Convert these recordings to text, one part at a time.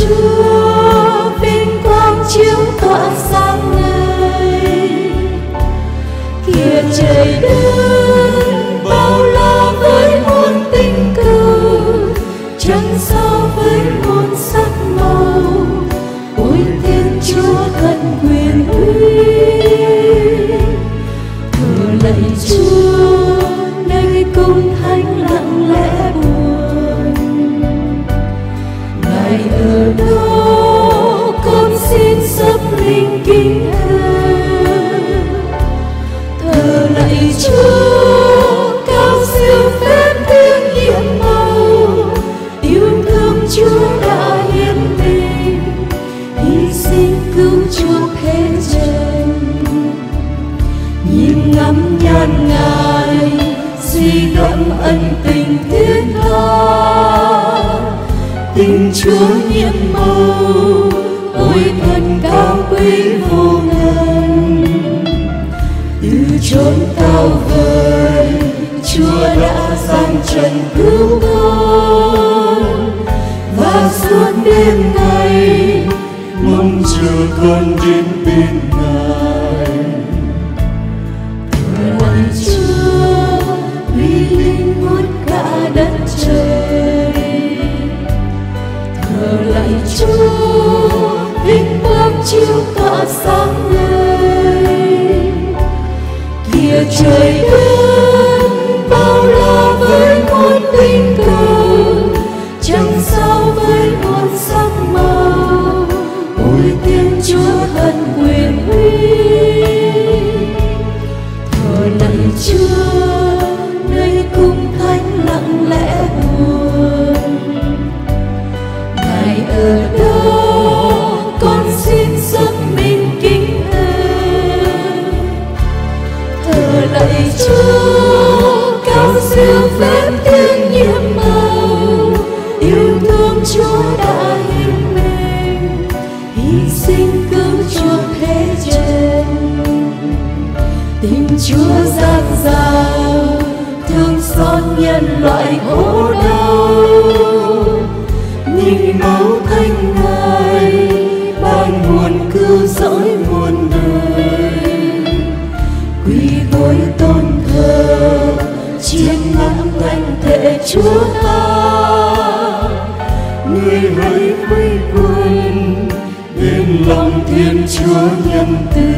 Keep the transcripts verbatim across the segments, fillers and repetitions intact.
Chúa, vinh quang chiếu tỏa sáng ngời. Kìa trời đất bao la với muôn tình cầu, trăng sao với muôn sắc màu. Ôi Thiên Chúa thần quyền uy, thờ lạy Chúa nơi cung thánh lặng lẽ buồn. Ngài ở đó con xin sắp linh kính thờ lạy Chúa, cao siêu phép tiếng nhiệm màu. Yêu thương Chúa đã hiến mình, hy sinh cứu chuộc thế trần. Nhìn ngắm nhan Ngài, suy gẫm ân tình thiết tha. Tình Chúa nhiệm màu, ôi thần cao quý vô ngần. Từ chốn cao vời, Chúa đã sang trần cứu con. Và suốt đêm ngày mong chờ con đến bên Ngài. Thờ lạy Chúa, uy linh ngút cả đất trời. Thờ lạy Chúa, vinh quang chiếu tỏa sáng ngời. Kìa trời đất bao la với muôn tình cầu, trăng sao với muôn sắc màu. Ôi Thiên Chúa thần quyền uy, thờ lạy Chúa nơi cung thánh lặng lẽ buồn. Ngài ở đó con xin dâng mình kính thờ lạy Chúa, cao siêu phép tiếng nhiệm màu. Yêu thương Chúa đã hiến mình, hy sinh cứu chuộc thế trần. Tình Chúa dạt dào, thương xót nhân loại khổ đau. Nhìn máu thanh Ngài, ban nguồn cứu rỗi muôn đời. Quỳ gối tôn thờ, chiêm ngắm thánh thể Chúa ta. Người hãy quây quần bên lòng Thiên Chúa nhân từ.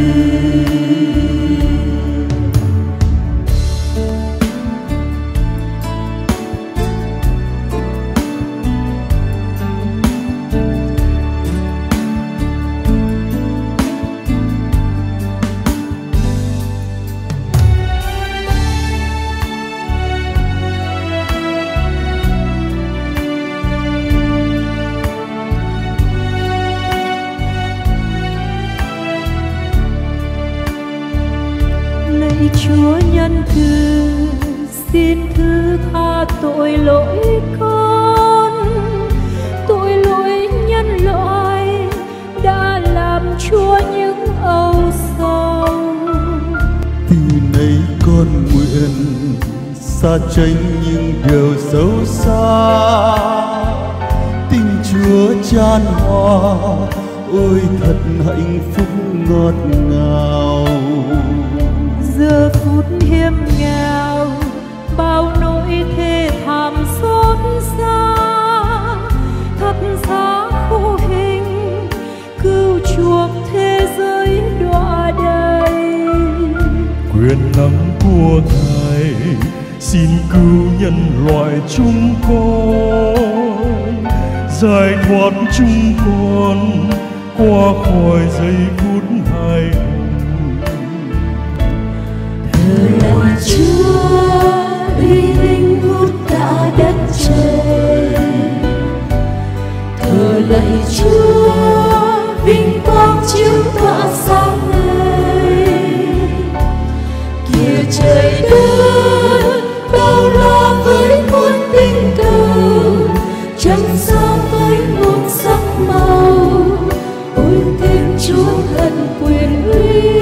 Chúa nhân từ, xin thứ tha tội lỗi con. Tội lỗi nhân loại đã làm Chúa những âu sầu. Từ nay con nguyện xa tránh những điều xấu xa. Tình Chúa chan hòa, ôi thật hạnh phúc ngọt ngào. Giờ phút hiểm nghèo, bao nỗi thê thảm xót xa. Thập giá khổ hình, cứu chuộc thế giới đọa đầy. Quyền năng của Ngài xin cứu nhân loại chúng con, giải thoát chúng con qua khỏi giây phút hài hùng. Thờ lạy Chúa, uy linh ngút cả đất trời. Thờ lạy Chúa, vinh quang chiếu tỏa sáng ngời. Kìa trời đất bao la với muôn tình cầu, trăng sao với muôn sắc màu. Ôi Thiên Chúa thần quyền uy,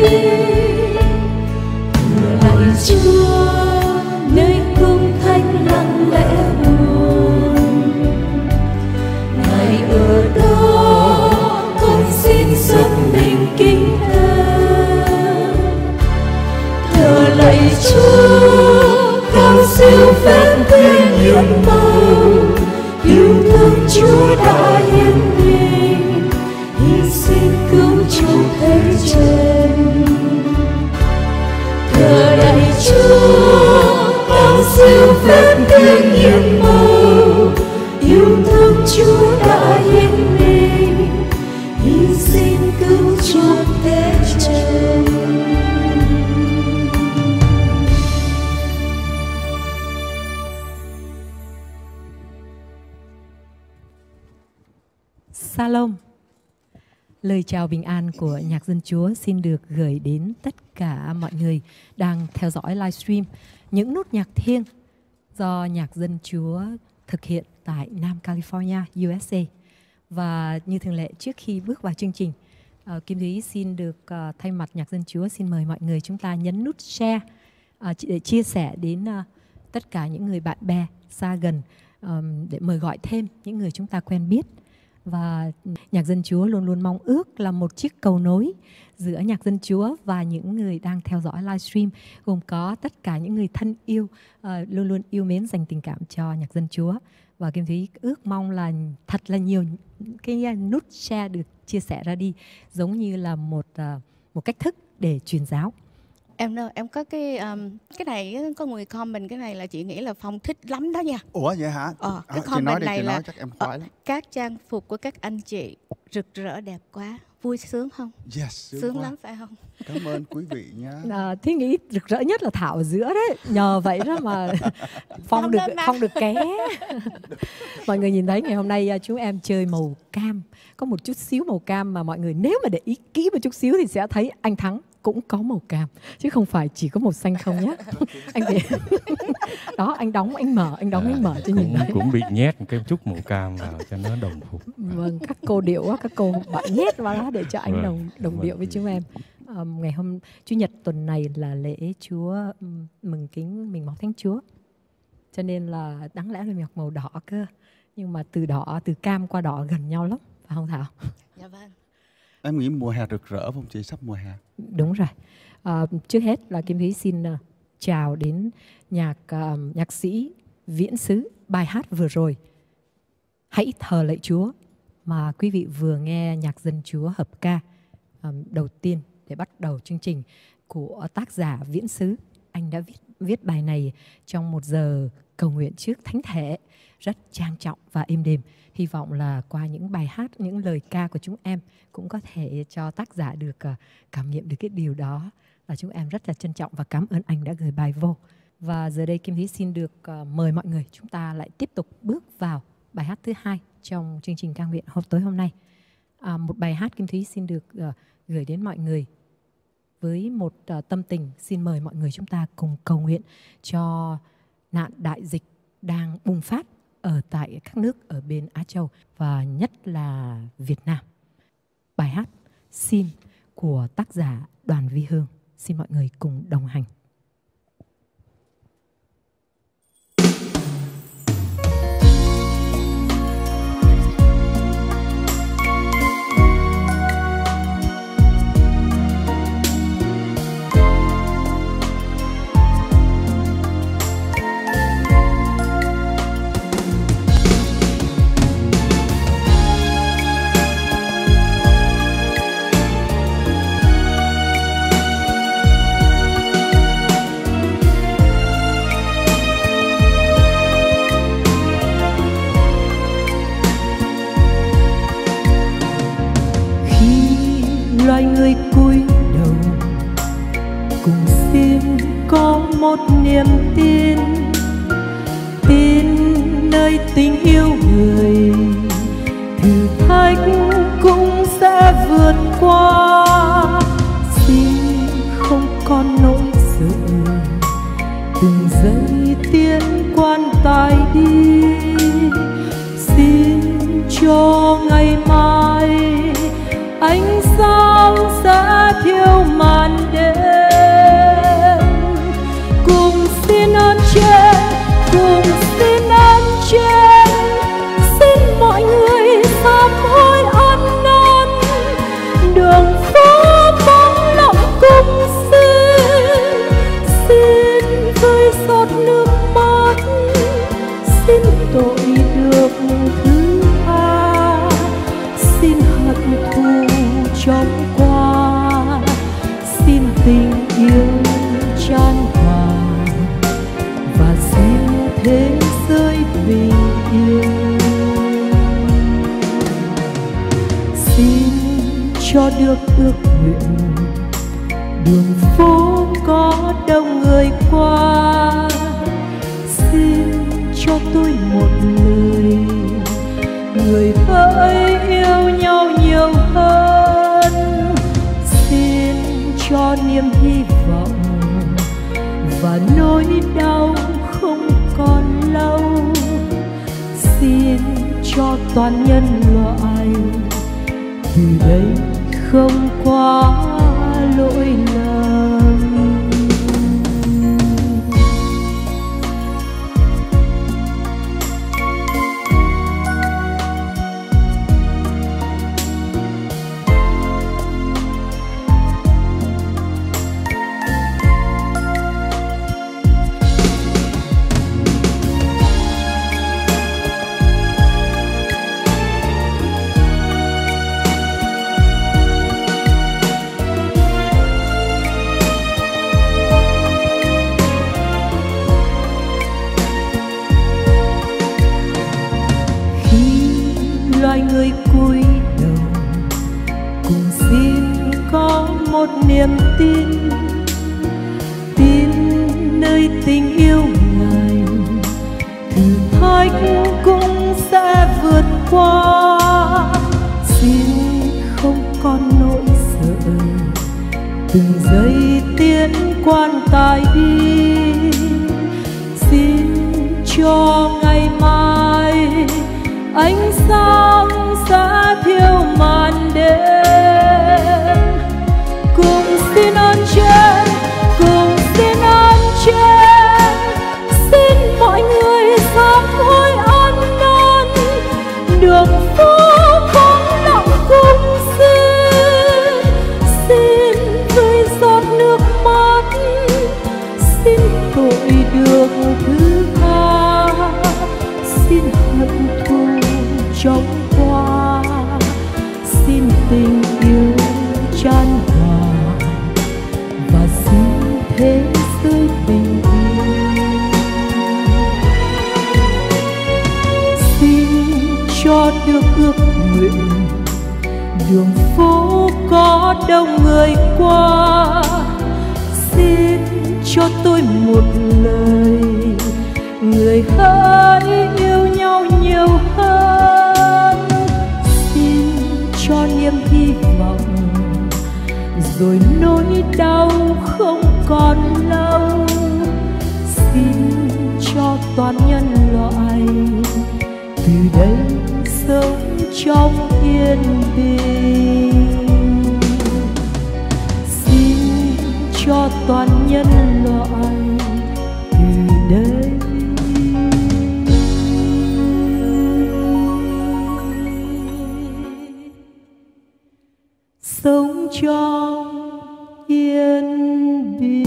Chúa nơi cung thánh lặng lẽ buồn. Ngài ở đó hiến màu, yêu thương Chúa đã hiến mình, hy sinh cứu chuộc thế trần. Thờ lạy Chúa, bao siêu phép thiêng hiến màu, yêu thương Chúa đã hiến mình, hy sinh cứu chuộc thế trần. Shalom. Lời chào bình an của Nhạc Dân Chúa xin được gửi đến tất cả mọi người đang theo dõi livestream những nốt nhạc thiêng do Nhạc Dân Chúa thực hiện tại Nam California, u ét a. Và như thường lệ, trước khi bước vào chương trình, uh, Kim Thúy xin được uh, thay mặt Nhạc Dân Chúa xin mời mọi người chúng ta nhấn nút share uh, để chia sẻ đến uh, tất cả những người bạn bè xa gần, um, để mời gọi thêm những người chúng ta quen biết. Và Nhạc Dân Chúa luôn luôn mong ước là một chiếc cầu nối giữa Nhạc Dân Chúa và những người đang theo dõi livestream, gồm có tất cả những người thân yêu, uh, luôn luôn yêu mến dành tình cảm cho Nhạc Dân Chúa. Và Kim Thúy ước mong là thật là nhiều cái nút share được chia sẻ ra đi, giống như là một uh, một cách thức để truyền giáo. Em em có cái um, cái này có người comment cái này là chị nghĩ là Phong thích lắm đó nha. Ủa vậy hả? Ờ, cái à, comment nói đi, này là nói, chắc em khoái lắm. Các trang phục của các anh chị rực rỡ đẹp quá, vui sướng không? Yes, sướng, sướng quá. lắm phải không? Cảm ơn quý vị nha. À, Thúy nghĩ rực rỡ nhất là Thảo ở giữa đấy, nhờ vậy đó mà Phong được Phong được ké. Mọi người nhìn thấy ngày hôm nay chúng em chơi màu cam, có một chút xíu màu cam mà mọi người nếu mà để ý kỹ một chút xíu thì sẽ thấy anh Thắng cũng có màu cam chứ không phải chỉ có màu xanh không nhé. Anh phải đó, anh đóng anh mở anh đóng à, anh mở cho nhìn thấy. Cũng bị nhét một cái chút màu cam vào cho nó đồng phục. Vâng, các cô điệu á, các cô bạn nhét vào đó để cho anh vâng, đồng đồng điệu với chúng em. Um, ngày hôm Chủ nhật tuần này là lễ Chúa um, mừng kính mình máu Thánh Chúa, cho nên là đáng lẽ là mặc màu đỏ cơ, nhưng mà từ đỏ từ cam qua đỏ gần nhau lắm, phải không Thảo? Dạ vâng. Em nghĩ mùa hè rực rỡ không chị? Sắp mùa hè. Đúng rồi. À, trước hết là Kim Thúy xin uh, chào đến nhạc uh, nhạc sĩ Viễn Xứ. Bài hát vừa rồi Hãy Thờ Lạy Chúa mà quý vị vừa nghe Nhạc Dân Chúa hợp ca um, đầu tiên để bắt đầu chương trình của tác giả Viễn Xứ. Anh đã viết viết bài này trong một giờ cầu nguyện trước Thánh Thể, rất trang trọng và êm đềm. Hy vọng là qua những bài hát, những lời ca của chúng em cũng có thể cho tác giả được uh, cảm nghiệm được cái điều đó. Và chúng em rất là trân trọng và cảm ơn anh đã gửi bài vô. Và giờ đây Kim Thúy xin được uh, mời mọi người chúng ta lại tiếp tục bước vào bài hát thứ hai trong chương trình ca nguyện hôm tối hôm nay. À, một bài hát Kim Thúy xin được uh, gửi đến mọi người với một uh, tâm tình xin mời mọi người chúng ta cùng cầu nguyện cho nạn đại dịch đang bùng phát ở tại các nước ở bên Á Châu và nhất là Việt Nam. Bài hát Xin của tác giả Đoàn Vi Hương. Xin mọi người cùng đồng hành. Loài người cúi đầu cùng xin có một niềm tin, tin nơi tình yêu người, thử thách cũng sẽ vượt qua. Xin không còn nỗi sợ, từng giây tiến quan tài đi. Xin cho ngày mai ánh sáng sẽ thiêu màn đêm. Cùng xin ơn trên, cùng xin ơn trên, xin mọi người sám hối ăn năn. Đường phố vắng lặng cùng xin, xin với giọt nước mắt, tội được thứ tha, xin hận thù chóng qua, xin tình yêu chan hòa, và xin thế giới bình yên. Xin cho được ước nguyện, đường phố có đông người qua. Xin cho tôi một lời, người hỡi yêu nhau nhiều hơn. Xin cho niềm hy vọng và nỗi đau không còn lâu. Xin cho toàn nhân loại từ đây không quá lỗi lầm. Loài người cúi đầu cùng xin có một niềm tin, tin nơi tình yêu Ngài thử thách cũng sẽ vượt qua. Xin không còn nỗi sợ từng giây tiến quan tài đi. Xin cho ngày mai ánh sáng sẽ thiêu màn đêm. Cùng xin ơn trên, cùng xin ơn trên, xin mọi người sám hối ăn năn. Đường phố không lặng cùng xin, xin với giọt nước mắt, xin tội được thứ tha, xin hận thù chóng qua, xin tình yêu chan hòa, và xin thế giới bình yên. Xin cho được ước nguyện, đường phố có đông người qua. Xin cho tôi một lời, người hỡi yêu nhau nhiều hơn. Xin cho niềm hy vọng, rồi nỗi đau không còn lâu. Xin cho toàn nhân loại từ đây sống trong yên bình. Xin cho toàn nhân loại từ đây sống trong yên bình.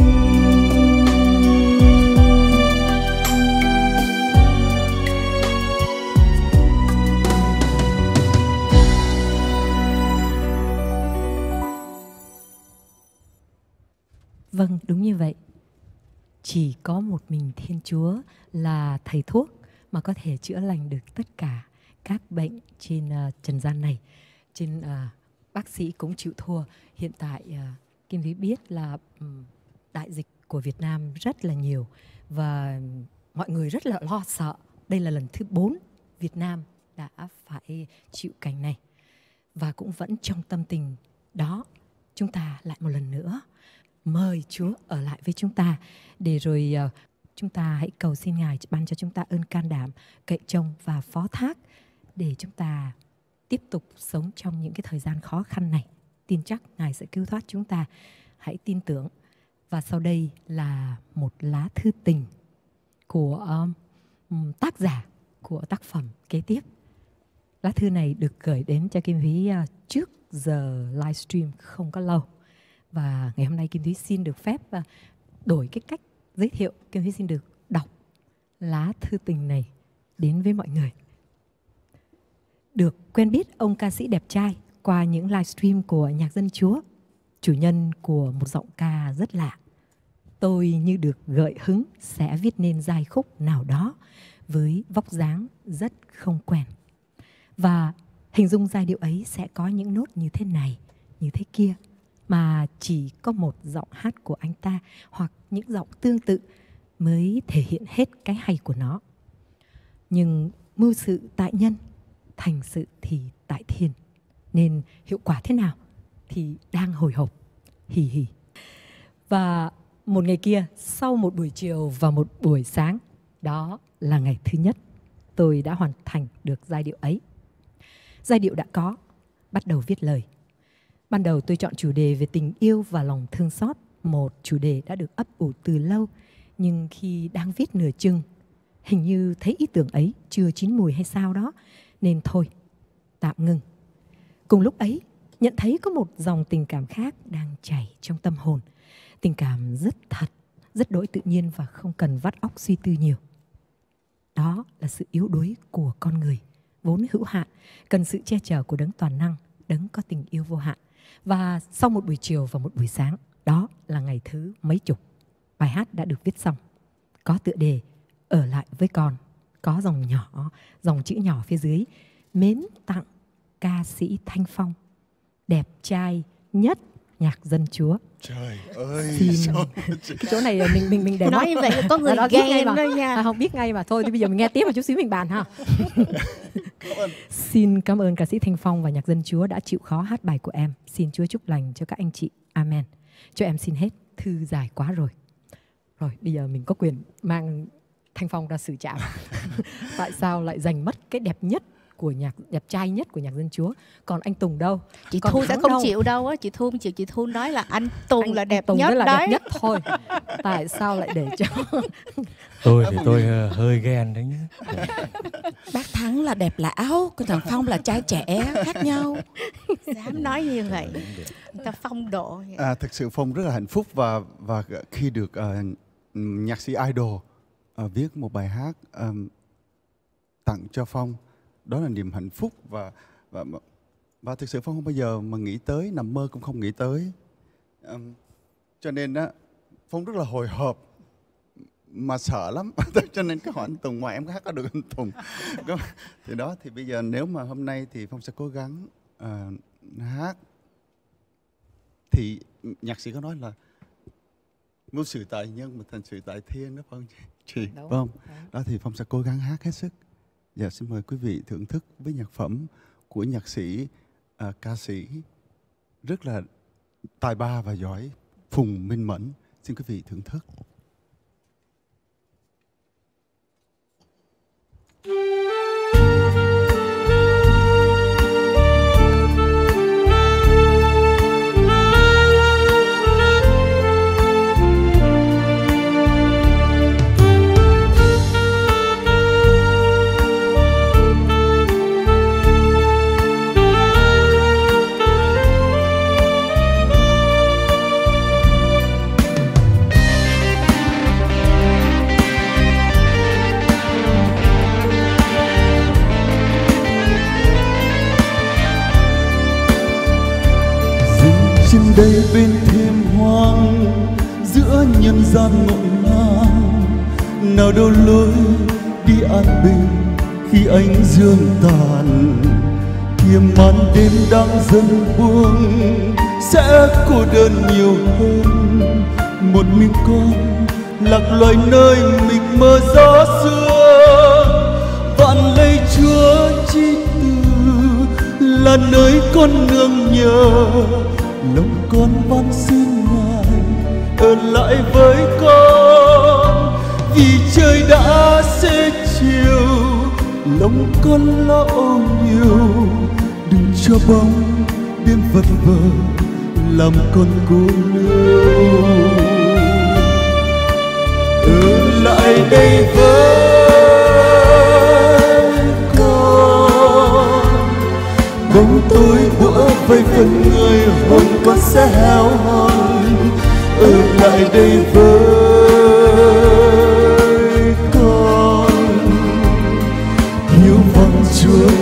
Vâng, đúng như vậy. Chỉ có một mình Thiên Chúa là thầy thuốc mà có thể chữa lành được tất cả các bệnh trên uh, trần gian này. Trên uh, bác sĩ cũng chịu thua. Hiện tại uh, Kim Thúy biết là um, đại dịch của Việt Nam rất là nhiều và mọi người rất là lo sợ. Đây là lần thứ bốn Việt Nam đã phải chịu cảnh này. Và cũng vẫn trong tâm tình đó, chúng ta lại một lần nữa mời Chúa ở lại với chúng ta, để rồi uh, chúng ta hãy cầu xin Ngài ban cho chúng ta ơn can đảm, cậy trông và phó thác, để chúng ta tiếp tục sống trong những cái thời gian khó khăn này. Tin chắc Ngài sẽ cứu thoát chúng ta. Hãy tin tưởng. Và sau đây là một lá thư tình của um, tác giả của tác phẩm kế tiếp. Lá thư này được gửi đến cho Kim Thúy uh, trước giờ livestream không có lâu. Và ngày hôm nay Kim Thúy xin được phép uh, đổi cái cách giới thiệu. Kim Thúy xin được đọc lá thư tình này đến với mọi người. Được quen biết ông ca sĩ đẹp trai qua những livestream của Nhạc Dân Chúa, chủ nhân của một giọng ca rất lạ, tôi như được gợi hứng sẽ viết nên giai khúc nào đó với vóc dáng rất không quen. Và hình dung giai điệu ấy sẽ có những nốt như thế này, như thế kia, mà chỉ có một giọng hát của anh ta hoặc những giọng tương tự mới thể hiện hết cái hay của nó. Nhưng mưu sự tại nhân, thành sự thì tại thiên, nên hiệu quả thế nào thì đang hồi hộp. Hì hì. Và một ngày kia, sau một buổi chiều và một buổi sáng, đó là ngày thứ nhất tôi đã hoàn thành được giai điệu ấy. Giai điệu đã có, bắt đầu viết lời. Ban đầu tôi chọn chủ đề về tình yêu và lòng thương xót, một chủ đề đã được ấp ủ từ lâu, nhưng khi đang viết nửa chừng, hình như thấy ý tưởng ấy chưa chín mùi hay sao đó, nên thôi, tạm ngừng. Cùng lúc ấy, nhận thấy có một dòng tình cảm khác đang chảy trong tâm hồn. Tình cảm rất thật, rất đỗi tự nhiên và không cần vắt óc suy tư nhiều. Đó là sự yếu đuối của con người, vốn hữu hạn, cần sự che chở của đấng toàn năng, đấng có tình yêu vô hạn. Và sau một buổi chiều và một buổi sáng, đó là ngày thứ mấy chục, bài hát đã được viết xong. Có tựa đề Ở lại với con, có dòng nhỏ, dòng chữ nhỏ phía dưới: mến tặng ca sĩ Thanh Phong, đẹp trai nhất Nhạc Dân Chúa. Trời ơi, Xin... sao... cái chỗ này mình mình mình để nói như vậy có người ghen đó nha. À, không biết ngay mà thôi, thì bây giờ mình nghe tiếp một chút xíu mình bàn ha. Xin cảm ơn ca sĩ Thanh Phong và Nhạc Dân Chúa đã chịu khó hát bài của em. Xin Chúa chúc lành cho các anh chị. Amen. Cho em xin hết, thư dài quá rồi. Rồi, bây giờ mình có quyền mang Thanh Phong ra xử trảm. Tại sao lại giành mất cái đẹp nhất của nhạc, đẹp trai nhất của Nhạc Dân Chúa? Còn anh Tùng đâu? Chị Còn Thu sẽ không đâu? chịu đâu á. Chị Thu không chịu. Chị Thu nói là anh Tùng Anh, là đẹp anh Tùng nhất là đấy. đẹp nhất thôi. Tại sao lại để cho Tôi thì tôi uh, hơi ghen đấy nhé. Bác Thắng là đẹp lão, còn thằng Phong là trai trẻ, khác nhau. Dám nói như vậy, ta phong độ. À, thực sự Phong rất là hạnh phúc và và khi được uh, nhạc sĩ idol uh, viết một bài hát um, tặng cho Phong, đó là niềm hạnh phúc và và và thực sự Phong không bao giờ mà nghĩ tới, nằm mơ cũng không nghĩ tới. Um, cho nên á, Phong rất là hồi hộp mà sợ lắm. Cho nên cái hỏi anh Tùng, ngoài em hát có được anh Tùng thì đó, thì bây giờ nếu mà hôm nay thì Phong sẽ cố gắng uh, hát. Thì nhạc sĩ có nói là mưu sự tại nhân mà thành sự tại thiên đó, phải không chị? Đúng không? Đó thì Phong sẽ cố gắng hát hết sức. Dạ, xin mời quý vị thưởng thức với nhạc phẩm của nhạc sĩ, uh, ca sĩ rất là tài ba và giỏi, Phùng Minh Mẫn. Xin quý vị thưởng thức. Đây bên thềm hoang giữa nhân gian ngổn ngang, nào đâu lối đi an bình khi ánh dương tàn, kia màn đêm đang dần buông sẽ cô đơn nhiều hơn. Một mình con lạc loài nơi mình mơ gió xưa, vạn lạy Chúa chi từ là nơi con nương nhờ. Lòng con van xin Ngài ở lại với con, vì trời đã xế chiều, lòng con lo âu nhiều. Đừng cho bóng đêm vật vờ làm con cô đơn. Ở lại đây với con, bóng tối bủa vây phần người, hồn con sẽ héo hon. Ở lại đây với con,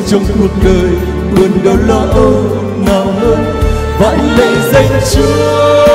trong cuộc đời, buồn đau lo âu nào hơn. Vạn lạy danh Chúa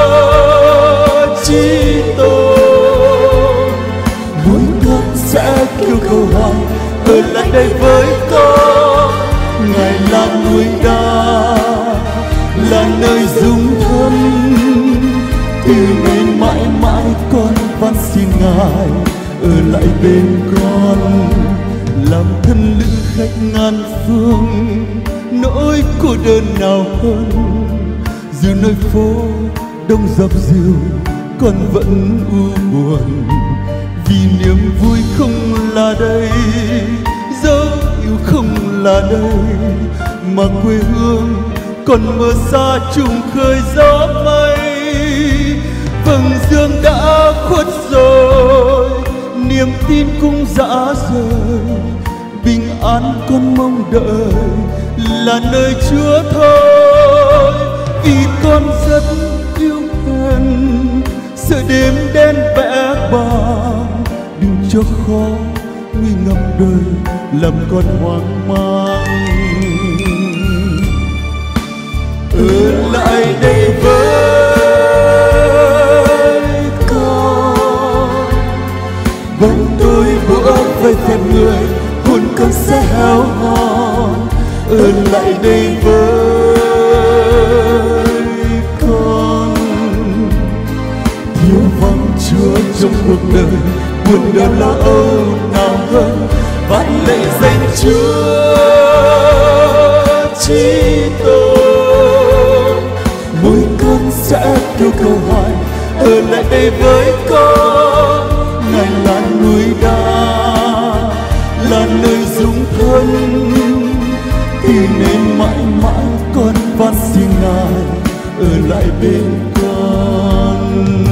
chí tôn, mỗi con sẽ kêu cầu hoài, ở lại đây với con. Ngài là núi đá, là nơi dung thân, từ nay mãi mãi con van xin Ngài ở lại bên con. Làm thân lữ khách ngàn phương, nỗi cô đơn nào hơn. Dù nơi phố đông dập dìu, con vẫn u buồn, vì niềm vui không là đây, dấu yêu không là đây, mà quê hương còn mơ xa trùng khơi gió mây. Vầng dương đã khuất rồi, niềm tin cũng rã rời, bình an con mong đợi là nơi Chúa thôi. Vì con rất yêu hèn, sợ đêm đen vẽ bàng, đừng cho khó nguy ngập đời làm con hoang mang. Ở lại đây với con, bóng tối bủa vây phèn người, hồn con sẽ héo hon. Ở lại đây với con, thiếu vắng Chúa trong cuộc đời, buồn đau lo âu nào hơn. Vạn lạy danh Chúa chí tôn, mỗi con sẽ kêu cầu hoài, ở lại đây với con. Ngài là núi đá, là nơi dung thân, từ nên mãi mãi con van xin Ngài ở lại bên con.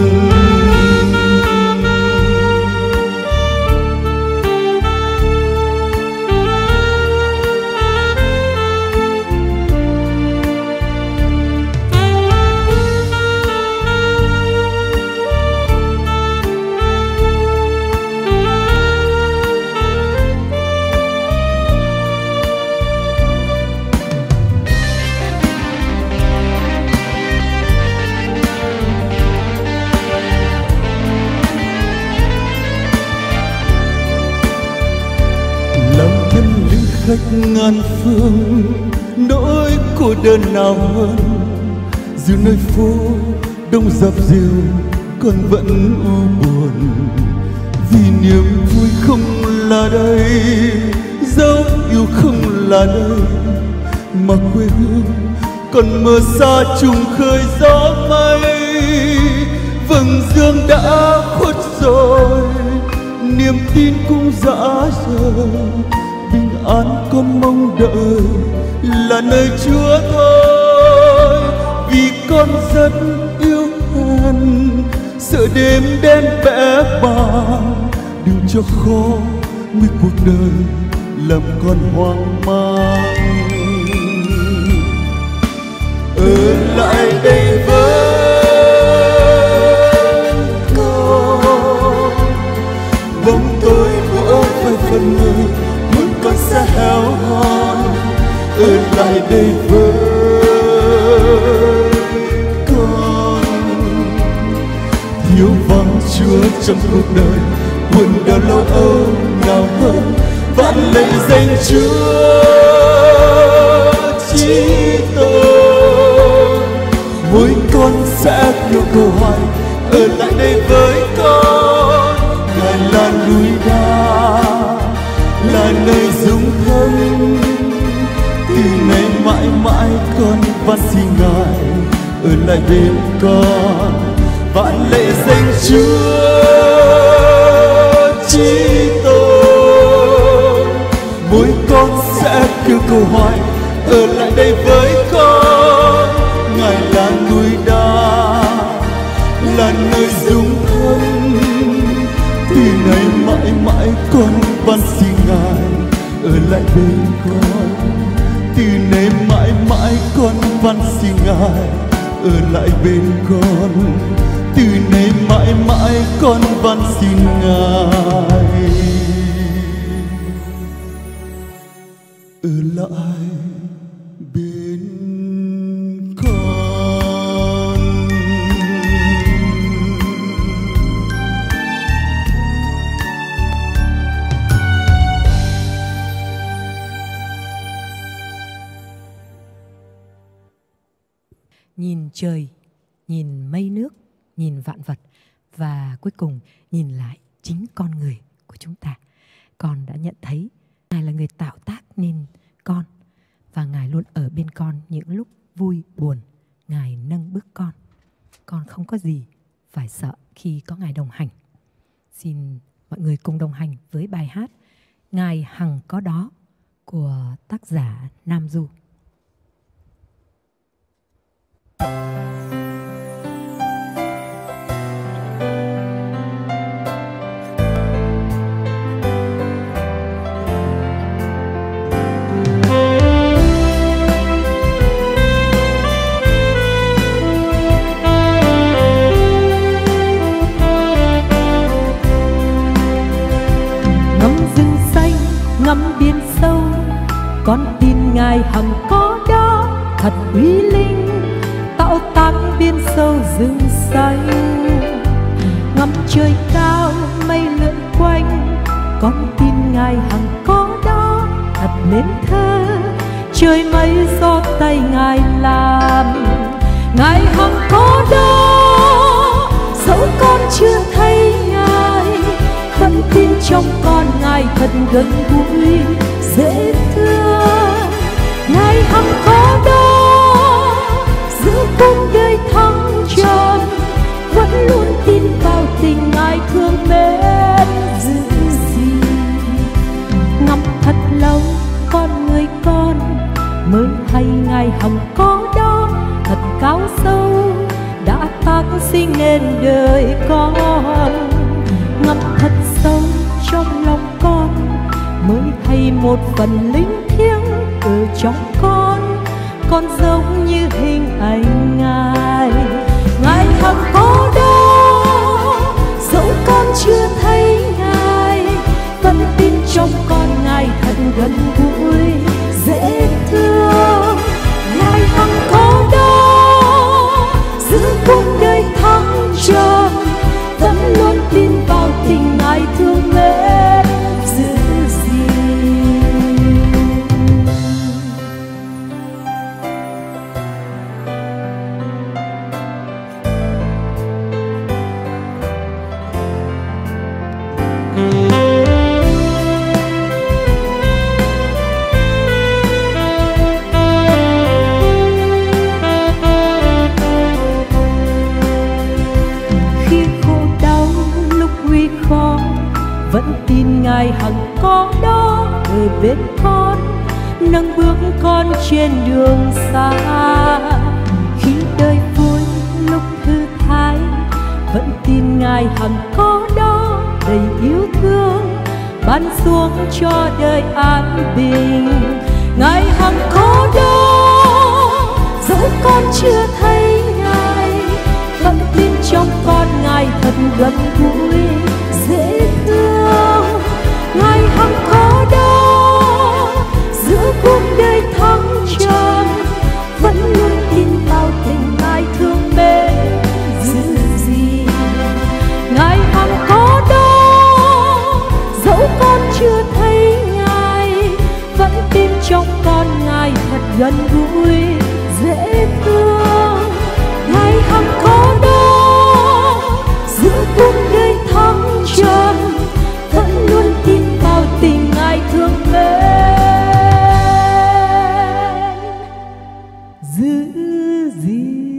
Khách ngàn phương, nỗi cô đơn nào hơn. Dù nơi phố đông dập dìu, con vẫn u buồn, vì niềm vui không là đây, dấu yêu không là đây, mà quê hương còn mơ xa trùng khơi gió mây. Vầng dương đã khuất rồi, niềm tin cũng rã rời, bình an con mong đợi là nơi Chúa thôi. Vì con rất yêu hèn, sợ đêm đen vẽ bàng, đừng cho khó nguy cuộc đời làm con hoang mang. Ở lại đây với con, bóng tối bủa vây phần người, con sẽ héo hon. Ở lại đây với con, thiếu vắng Chúa trong cuộc đời, buồn đau lo âu nào hơn. Vạn lạy danh Chúa chí tôn, mỗi con sẽ kêu cầu hoài, ở lại đây với con. Ngài là núi đá, là nơi dung thân, từ nay mãi mãi con van xin Ngài ở lại bên con. Vạn lạy danh Chúa chí tôn, mỗi con sẽ kêu cầu hoài, ở lại đây với con. Ngài là núi đá, là nơi dung thân, từ nay mãi mãi con van xin Ngài ở lại bên con. Từ nay mãi mãi con van xin Ngài ở lại bên con. Từ nay mãi mãi con van xin Ngài. ở lại bên con. Nhìn trời, nhìn mây nước, nhìn vạn vật và cuối cùng nhìn lại chính con người của chúng ta. Con đã nhận thấy Ngài là người tạo tác nên con, và Ngài luôn ở bên con những lúc vui buồn. Ngài nâng bước con. Con không có gì phải sợ khi có Ngài đồng hành. Xin mọi người cùng đồng hành với bài hát Ngài hằng có đó của tác giả Nam Du. Ngắm biển sâu, con tin Ngài hằng có đó, thật uy linh, tạo tác biển sâu rừng xanh. Ngắm trời cao, mây lượn quanh, con tin Ngài hằng có đó, thật nên thơ, trời mây do tay Ngài làm. Ngài hằng có đó, dẫu con chưa thấy Ngài, vẫn tin trong con Ngài thật gần gũi dễ thương. Ngài hằng có đó, giữa cung đời thăng trầm, vẫn luôn tin vào tình Ngài thương mến giữ gìn. Ngắm thật lâu con người con mới hay Ngài hằng có đó, thật cao sâu đã tác sinh nên đời con. Ngắm thật sâu trong lòng con mới hay một phần linh thiêng ở trong con, con giống như hình ảnh Ngài. Ngài hằng có đó, dẫu con chưa thấy Ngài, vẫn tin trong con Ngài thật gần gũi dễ thương. Ngài hằng có đó, giữa cung đời thăng trầm, vẫn luôn tin vào tình Ngài thương mến giữ gìn. Khi khổ đau lúc nguy khó, vẫn tin Ngài hằng có đó ở bên con, nâng bước con trên đường xa. Khi đời vui lúc thư thái, vẫn tin Ngài hằng có đó đầy yêu thương, ban xuống cho đời an bình. Ngài hằng có đó, dẫu con chưa thấy Ngài, vẫn tin trong con Ngài thật gần gũi dễ thương. Ngài hằng có đó, giữa cuộc đời thăng trầm, vẫn luôn tin vào tình Ngài thương mến giữ gìn. Ngài hằng có đó, dẫu con chưa thấy Ngài, vẫn tin trong con Ngài thật gần gũi dễ thương. Ngài hằng có đó, giữa cuộc đời thăng trầm, vẫn luôn tin vào tình Ngài thương mến giữ gìn.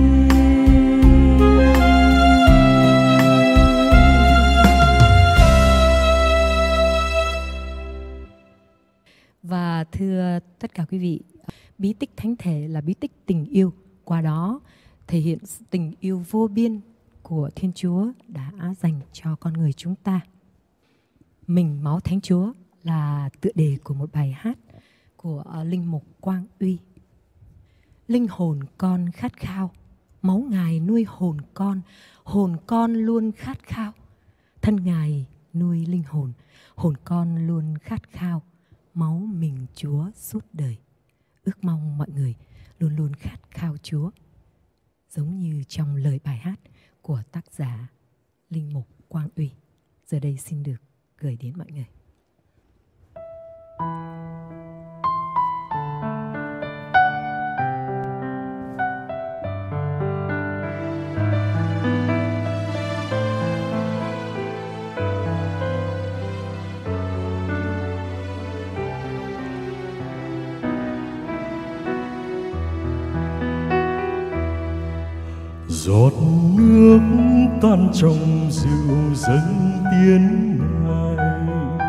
Và thưa tất cả quý vị, bí tích thánh thể là bí tích tình yêu, qua đó thể hiện tình yêu vô biên của Thiên Chúa đã dành cho con người chúng ta. Mình máu Thánh Chúa là tựa đề của một bài hát của Linh mục Quang Uy. Linh hồn con khát khao, máu Ngài nuôi hồn con, hồn con luôn khát khao. Thân Ngài nuôi linh hồn, hồn con luôn khát khao, máu mình Chúa suốt đời. Ước mong mọi người luôn luôn khát khao Chúa, giống như trong lời bài hát của tác giả Linh Mục Quang Uy. Giờ đây xin được gửi đến mọi người. Giọt nước tan trong rượu dâng tiến Ngài,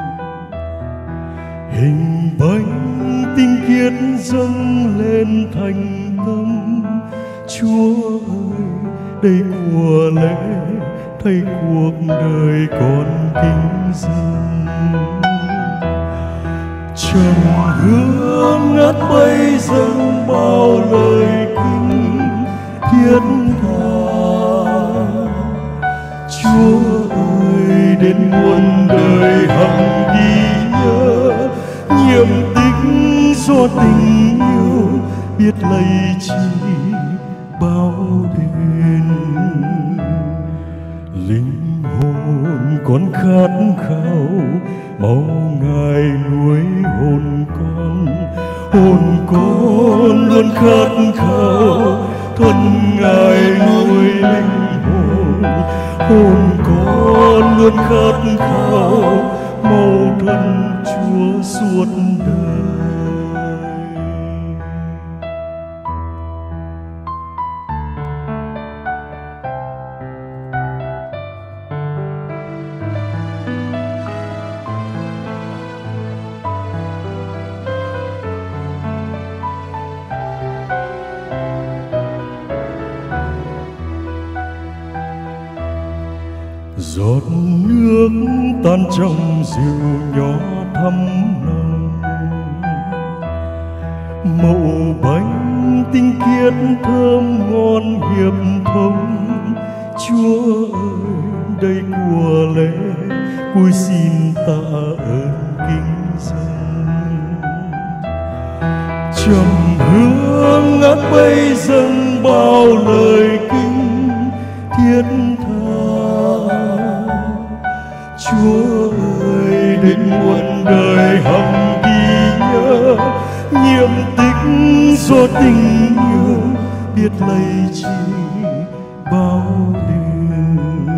hình bánh tinh khiết dâng lên thành tâm. Chúa ơi, đây của lễ thay cuộc đời con kính dâng. Trầm hương ngát bay dâng bao lời kinh thiết tha. Chúa ơi, đến muôn đời hằng ghi nhớ nhiệm tích do tình yêu biết lây chi bao đền. Linh hồn con khát khao mau Ngài nuôi hồn con. Hồn con luôn khát khao thân Ngài nuôi linh hồn. Hồn con luôn khát khao màu thân Chúa suốt đời. Giọt nước tan trong rượu nhỏ thắm nồng, màu bánh tinh khiết thơm ngon hiệp thông. Chúa ơi, đây của lễ cúi xin tạ ơn kính dâng. Trầm hương ngát bay dâng bao lời kinh thiết tha. Chúa ơi, đến muôn đời hằng ghi nhớ nhiệm tích do tình yêu biết lây chi bao đền.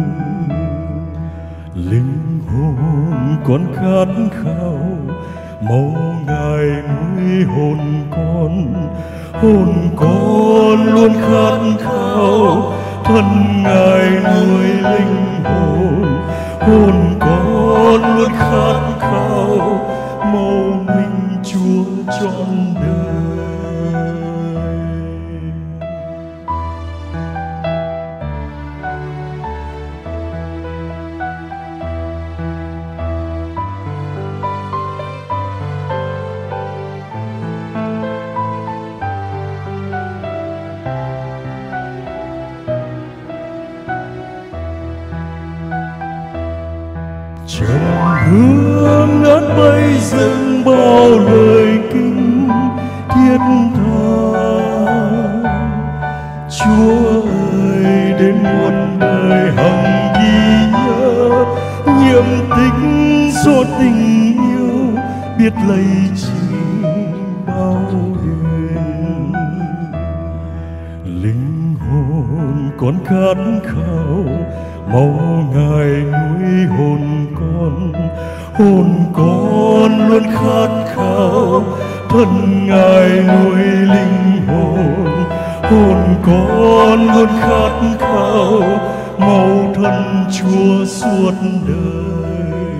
Linh hồn con khát khao mau Ngài nuôi hồn con. Hồn con luôn khát khao thân Ngài nuôi linh hồn. Hồn con luôn khát khao màu mình Chúa trọn đời. Trầm hương ngát bay dâng bao lời kinh thiết tha. Chúa ơi, đến muôn đời hằng ghi nhớ nhiệm tích do tình yêu biết lây chi bao đền. Linh hồn con khát khao mau Ngài nuôi hồn con. Hồn con luôn khát khao thân Ngài nuôi linh hồn. Hồn con luôn khát khao màu thân Chúa suốt đời.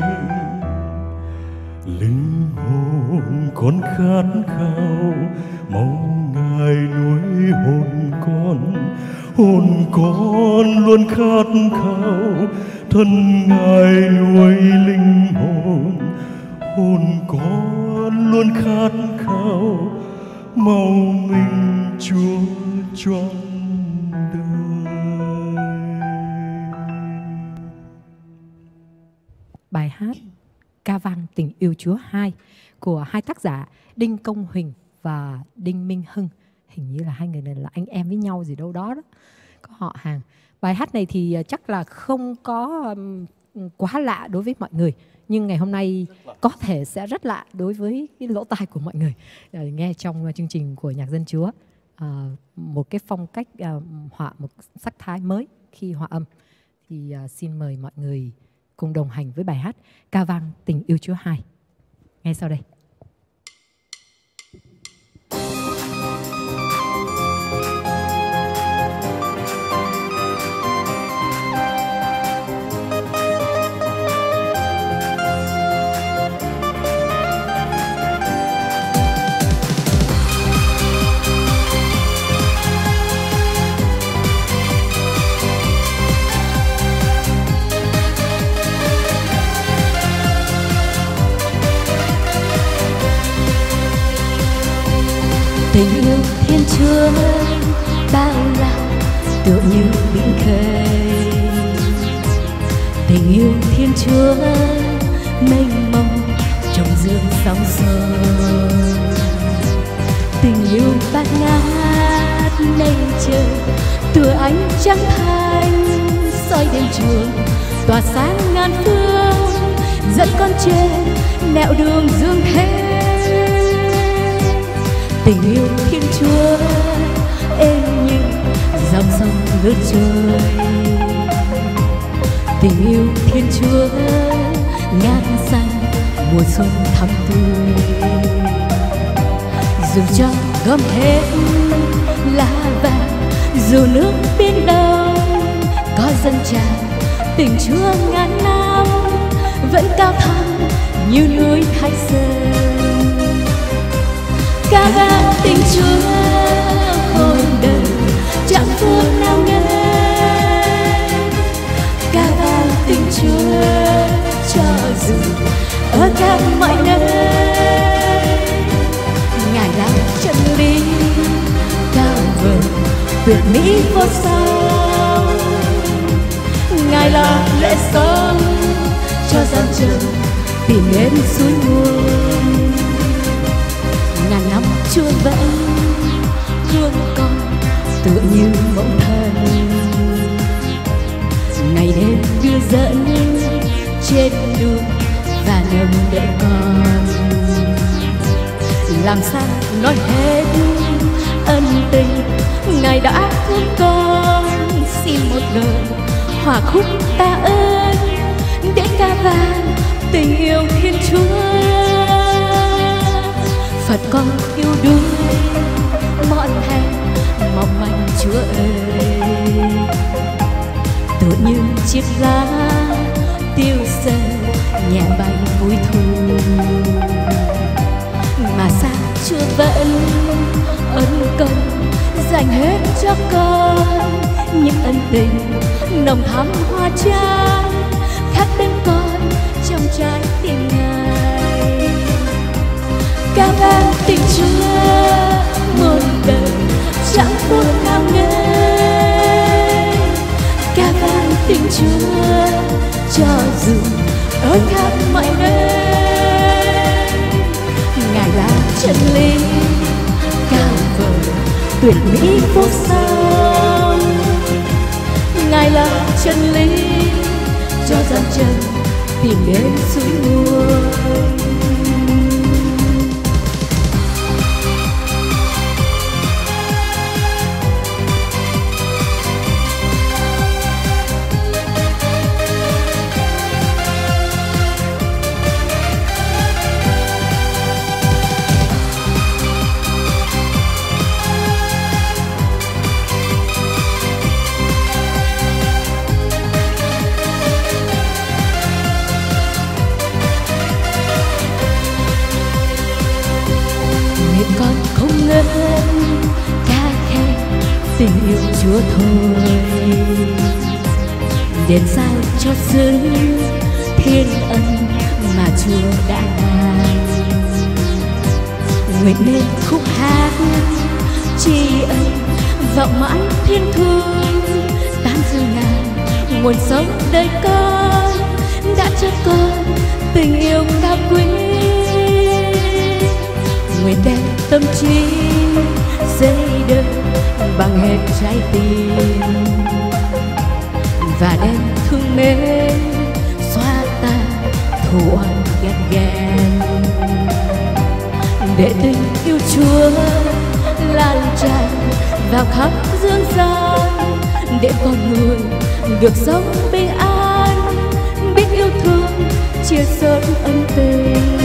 Linh hồn con khát khao màu Ngài nuôi hồn con. Hồn con luôn khát khao thân Ngài nuôi linh hồn. Hồn con luôn khát khao màu mình Chúa trọn đời. Bài hát ca vang Tình Yêu Chúa hai của hai tác giả Đinh Công Huỳnh và Đinh Minh Hưng. Hình như là hai người này là anh em với nhau gì đâu đó đó, có họ hàng. Bài hát này thì chắc là không có um, quá lạ đối với mọi người, nhưng ngày hôm nay có thể sẽ rất lạ đối với cái lỗ tai của mọi người. À, nghe trong chương trình của Nhạc Dân Chúa, à, một cái phong cách à, họa, một sắc thái mới khi hòa âm. Thì à, xin mời mọi người cùng đồng hành với bài hát Ca Vang Tình Yêu Chúa hai. Ngay sau đây. Tình yêu Thiên Chúa bao la tựa như biển khơi, tình yêu Thiên Chúa mênh mông trong dương sóng sâu, tình yêu bát ngát nây trời tựa ánh trăng thanh soi đêm trường tỏa sáng ngàn phương, dẫn con trên nẻo đường dương thế. Tình yêu Thiên Chúa êm như dòng sông lướt trôi, tình yêu Thiên Chúa ngàn xanh mùa xuân thắm tươi. Dù cho gom hết lá vàng, dù nước biển đông có dâng tràn, tình Chúa ngàn năm vẫn cao thẳm như núi Thái Sơn. Ca vang tình Chúa hồn đời chẳng phương nào ngơi, ca vang tình Chúa cho dù ở khắp mọi nơi. Ngài là chân lý cao vời tuyệt mỹ vô song, Ngài là lẽ sống cho gian trần tìm đến suối nguồn. Ngàn năm Chúa vẫn thương con tựa như mẫu thân, ngày đêm đưa dẫn trên đường và nâng đỡ con. Làm sao nói hết ân tình Ngài đã thương con, xin một đời hòa khúc ta ơn để ca vang tình yêu Thiên Chúa. Phật con yêu đuối mọn hành mong manh Chúa ơi, tựa như chiếc lá tiêu dần nhẹ bay vui thu. Mà sao Chúa vẫn ân cần dành hết cho con những ân tình nồng thắm hoa trang khắc bên con trong trái tim Ngài. Ca vang tình Chúa muôn đời chẳng phút nào ngơi, ca vang tình Chúa cho dù ở khắp mọi nơi. Ngài là chân lý cao vời tuyệt mỹ vô song, Ngài là chân lý cho gian trần tìm đến suối nguồn. Tình yêu Chúa thôi đền sao cho xứng thiên ân mà Chúa đã ban. Nguyện nên khúc hát tri ân vọng mãi thiên thương, tán dư ngàn nguồn sống đời con đã cho con tình yêu cao quý. Nguyện đem tâm trí xây dựng bằng hết trái tim, và đem thương mến xóa tan thù oán ghét ghen, để tình yêu Chúa lan tràn vào khắp dương gian, để con người được sống bình an, biết yêu thương chia sẻ ân tình.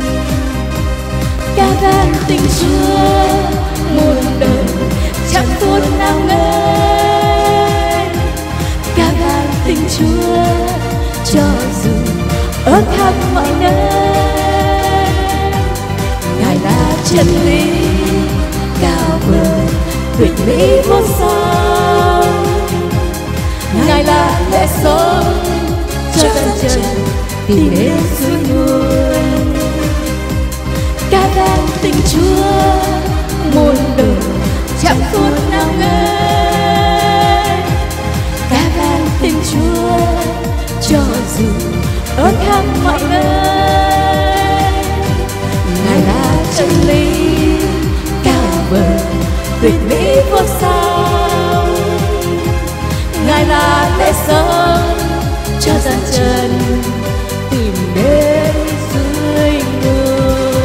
Ca vang tình Chúa muôn đời chẳng phút nào ngơi, ca vang tình Chúa cho dù ở khắp mọi nơi. Ngài là chân lý cao vời tuyệt mỹ vô song, Ngài là lẽ sống cho dân trần tìm đến suối nguồn. Ca vang tình Chúa muôn đời chẳng phút nào ngơi, ca vang tình Chúa cho dù ở khắp mọi nơi. Ngài là chân lý cao vời tuyệt mỹ vô song, Ngài là lẽ sống cho gian trần tìm đến suối nguồn.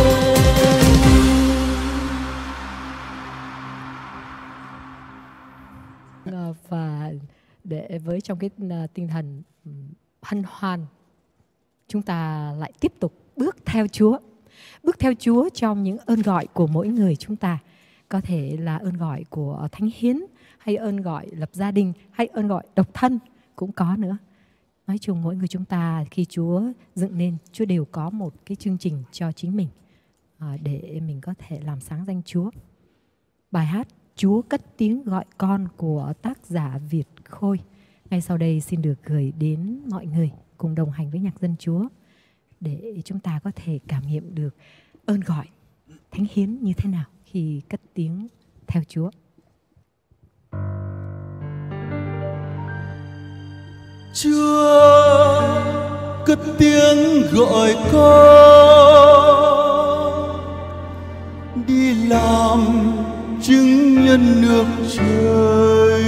Và để với trong cái tinh thần hân hoan, chúng ta lại tiếp tục bước theo Chúa. Bước theo Chúa trong những ơn gọi của mỗi người chúng ta. Có thể là ơn gọi của thánh hiến, hay ơn gọi lập gia đình, hay ơn gọi độc thân cũng có nữa. Nói chung mỗi người chúng ta khi Chúa dựng nên, Chúa đều có một cái chương trình cho chính mình để mình có thể làm sáng danh Chúa. Bài hát Chúa cất tiếng gọi con của tác giả Việt Khôi ngay sau đây xin được gửi đến mọi người cùng đồng hành với nhạc dân Chúa để chúng ta có thể cảm nghiệm được ơn gọi thánh hiến như thế nào khi cất tiếng theo Chúa. Chúa cất tiếng gọi con đi làm chứng nhân nước trời,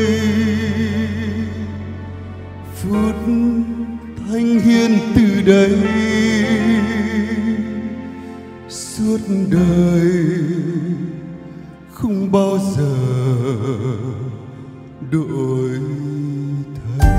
phút thánh hiến từ đây suốt đời không bao giờ đổi thay.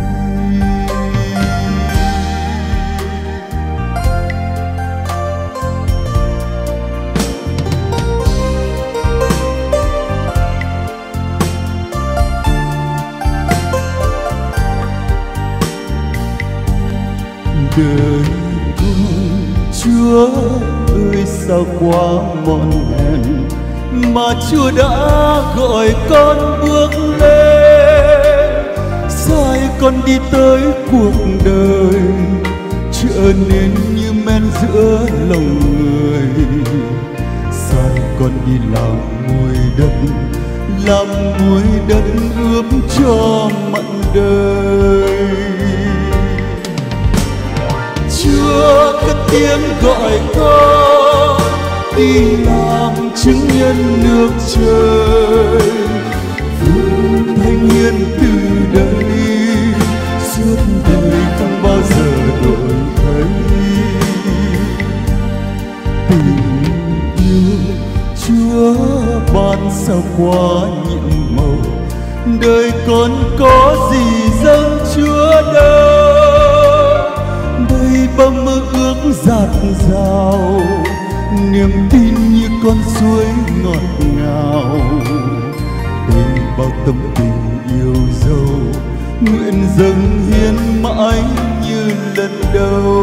Đời cùng Chúa ơi sao quá mòn mỏi, mà Chúa đã gọi con bước lên, sai con đi tới cuộc đời trở nên như men giữa lòng người, sai con đi làm muối đất, làm muối đất ướp cho mặn đời. Chúa cất tiếng gọi con đi làm chứng nhân nước trời, phút thánh hiến từ đây suốt đời không bao giờ đổi thay. Tình yêu Chúa ban sao quá nhiệm màu, đời con có gì dâng Chúa đâu, bông mơ ước dạt dào, niềm tin như con suối ngọt ngào, bên bao tâm tình yêu dấu, nguyện dâng hiến mãi như lần đầu.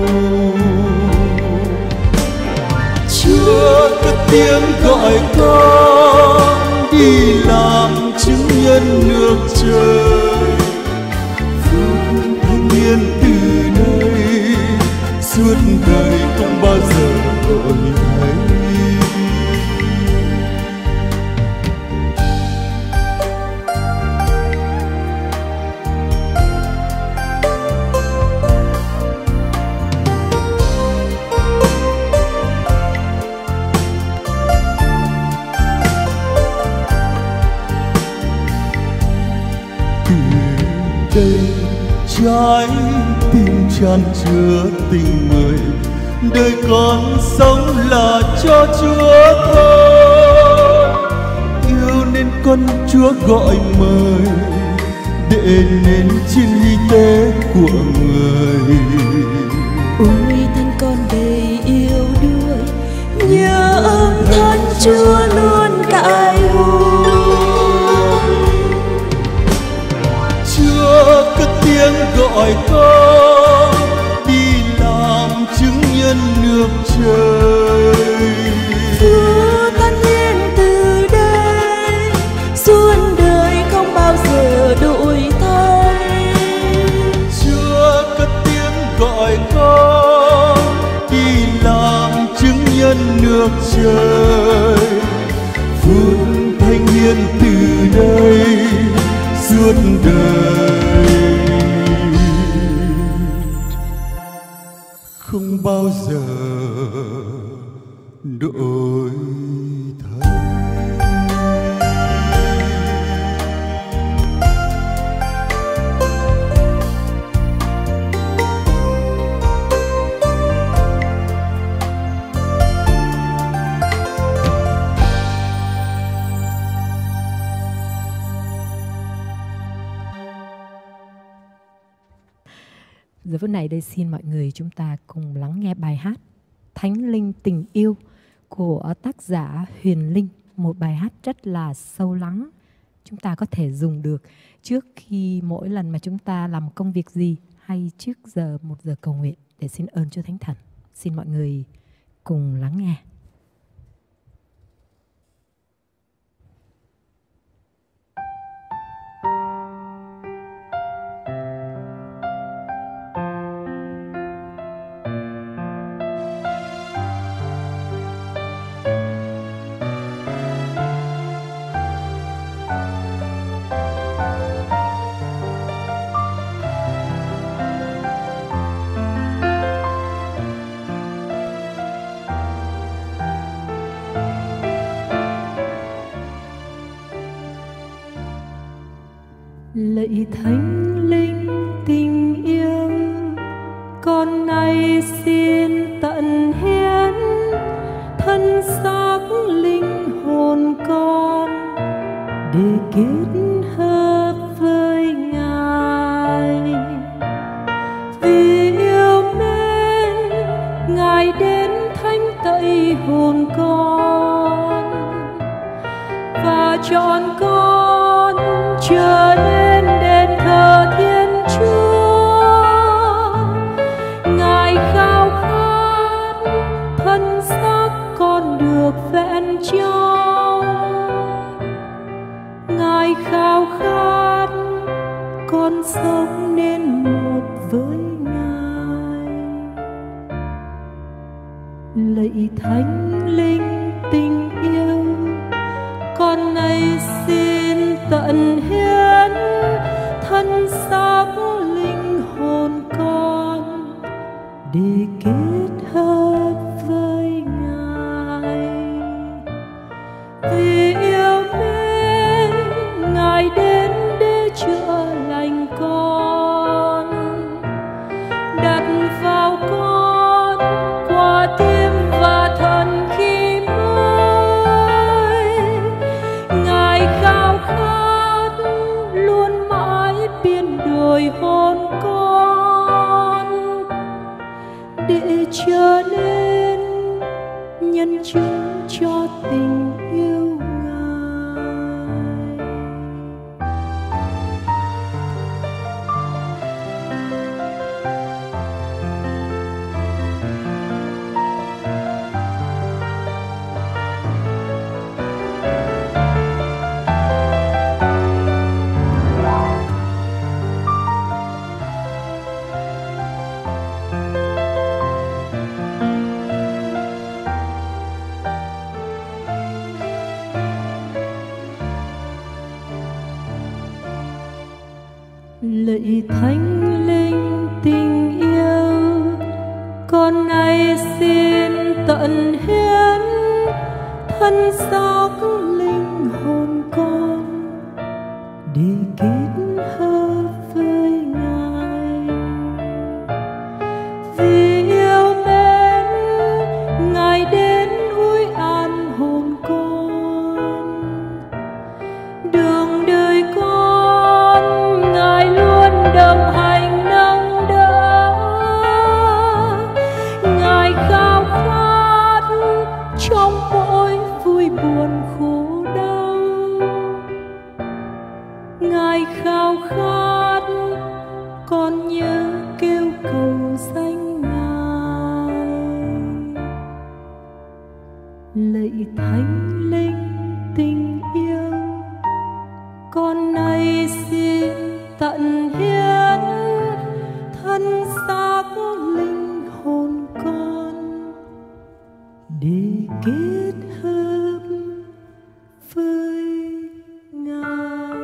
Chúa cất tiếng gọi con đi làm chứng nhân nước trời, phút thánh hiến từ đây suốt đời không bao giờ đổi thay. trái tim tràn chứa tình người. Đời con sống là cho Chúa thôi, yêu nên con Chúa gọi mời, để nên trên hy tế của người. Ôi thân con đầy yêu đuối, nhớ ơn thân Chúa luôn cãi hùng. Chúa cất tiếng gọi con đi làm chứng nhân nước trời. Chúa tan hiến từ đây, suốt đời không bao giờ đổi thay. Chúa cất tiếng gọi con đi làm chứng nhân nước trời. Phút thanh hiến từ đây suốt đời, không bao giờ đổi thay. Giờ phút này đây xin mọi người chúng ta cùng lắng nghe bài hát Thánh Linh Tình Yêu của tác giả Huyền Linh. Một bài hát rất là sâu lắng, chúng ta có thể dùng được trước khi mỗi lần mà chúng ta làm công việc gì, hay trước giờ một giờ cầu nguyện để xin ơn Chúa Thánh Thần. Xin mọi người cùng lắng nghe. Lạy Thánh Linh tình yêu, con nay xin tận hiến thân xác linh hồn con để kết hợp với Ngài. Vì yêu mến Ngài đến thánh tẩy hồn con và chọn con trở nên đền thờ Thiên Chúa. Ngài khao khát thân xác con được vẹn trong, Ngài khao khát con sống nên một với Ngài. Lạy Thánh Linh tình yêu, con nay xin tận hiến thân xác linh hồn con để kết hợp với Ngài. Vì yêu mến Ngài đến để chữa lành con, đặt vào con quả tim và thần khi mới. Ngài khao khát luôn mãi biến đổi hồn con để trở nên nhân chứng cho tình yêu Ngài. Lạy Thánh Linh tình yêu, con nay xin tận hiến thân xác linh hồn con để kết hợp với Ngài. trong mỗi vui buồn khổ đau. Ngài khao khát con nhớ kêu cầu danh Ngài. Lạy Thánh Linh tình yêu, con nay xin tận hiến thân xác linh hồn con để kết hợp với Ngài.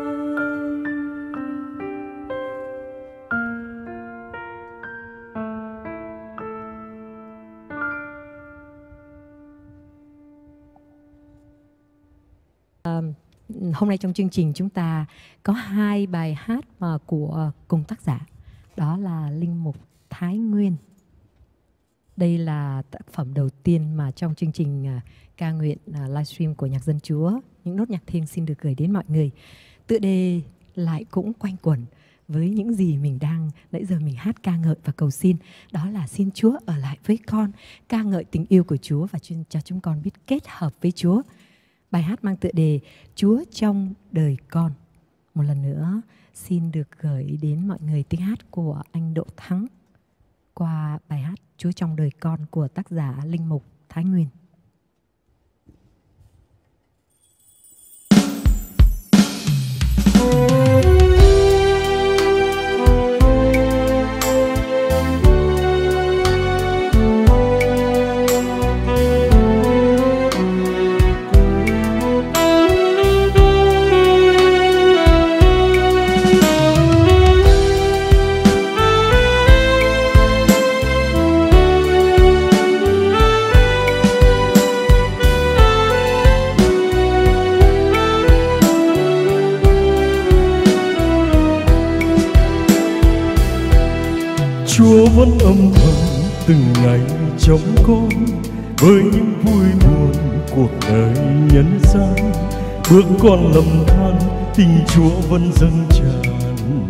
À, hôm nay trong chương trình chúng ta có hai bài hát mà của cùng tác giả, đó là Linh Mục Thái Nguyên. Đây là tác phẩm đầu tiên mà trong chương trình uh, ca nguyện uh, livestream của Nhạc Dân Chúa, những nốt nhạc thiêng xin được gửi đến mọi người. Tựa đề lại cũng quanh quẩn với những gì mình đang nãy giờ mình hát ca ngợi và cầu xin, đó là xin Chúa ở lại với con, ca ngợi tình yêu của Chúa và cho chúng con biết kết hợp với Chúa. Bài hát mang tựa đề Chúa trong đời con. Một lần nữa xin được gửi đến mọi người tiếng hát của anh Đỗ Thắng qua bài hát Chúa trong đời con của tác giả Linh Mục Thái Nguyên. Chúa vẫn âm thầm từng ngày trong con, với những vui buồn cuộc đời nhân gian. Bước con lầm than, tình Chúa vẫn dâng tràn.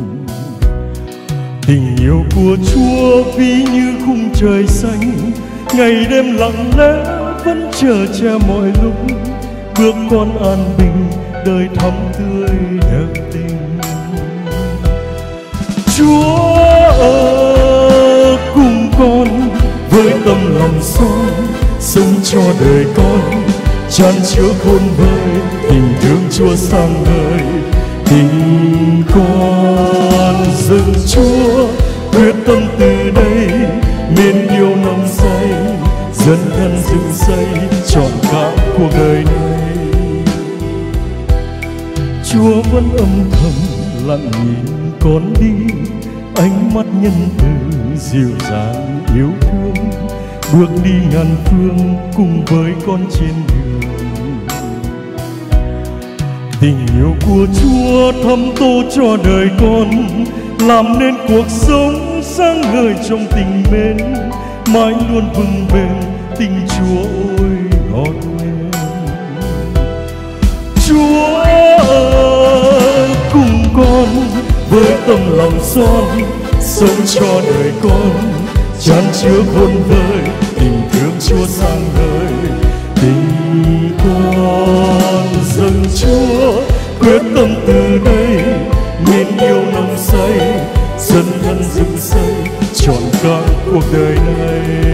Tình yêu của Chúa ví như khung trời xanh, ngày đêm lặng lẽ vẫn chờ che mọi lúc. Bước con an bình, đời thắm tươi đẹp tình. Chúa ở cùng con với tâm lòng son, sống cho đời con chan chứa khôn vơi, tình thương Chúa sang ngời. Tình con dâng Chúa, quyết tâm từ đây mến yêu nồng say, dấn thân dựng xây trọn cả cuộc đời này. Chúa vẫn âm thầm lặng nhìn con đi, ánh mắt nhân từ dịu dàng yêu thương, bước đi ngàn phương cùng với con trên đường. Tình yêu của Chúa thấm tô cho đời con, làm nên cuộc sống sáng ngời trong tình mến, mãi luôn vững bền tình Chúa ôi ngọt ngào. Chúa ở cùng con với tâm lòng son, sống cho đời con chan chứa khôn vơi, tình thương Chúa sang ngời. Tình con dâng Chúa, quyết tâm từ đây mến yêu nồng say, dấn thân dựng xây trọn cả cuộc đời này.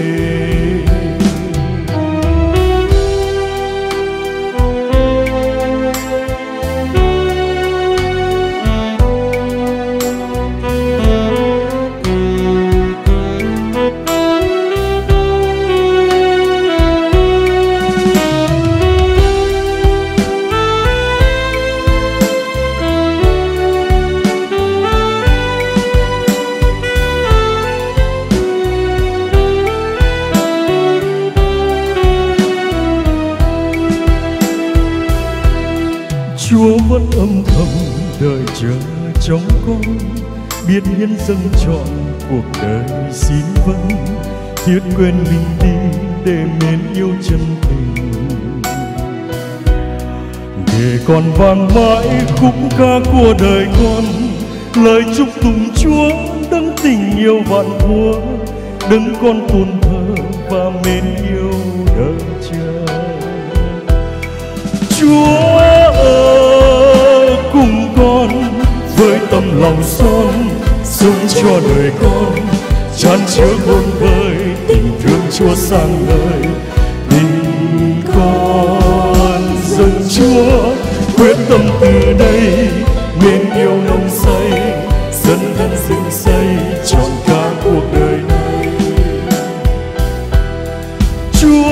Chúa vẫn âm thầm đợi chờ trong con, biết hiến dâng trọn cuộc đời xin vâng, thiết quên mình đi để mến yêu chân tình. Để con vang mãi khúc ca của đời con, lời chúc tụng Chúa đấng tình yêu vạn thuở, đấng con tôn thờ và mến yêu đời lòng son sống cho đời con, chan chứa khôn vơi tình thương Chúa sang ngời. Tình con dâng Chúa, quyết tâm từ đây mến yêu nồng say, dấn thân dựng xây trọn cả cuộc đời này. Chúa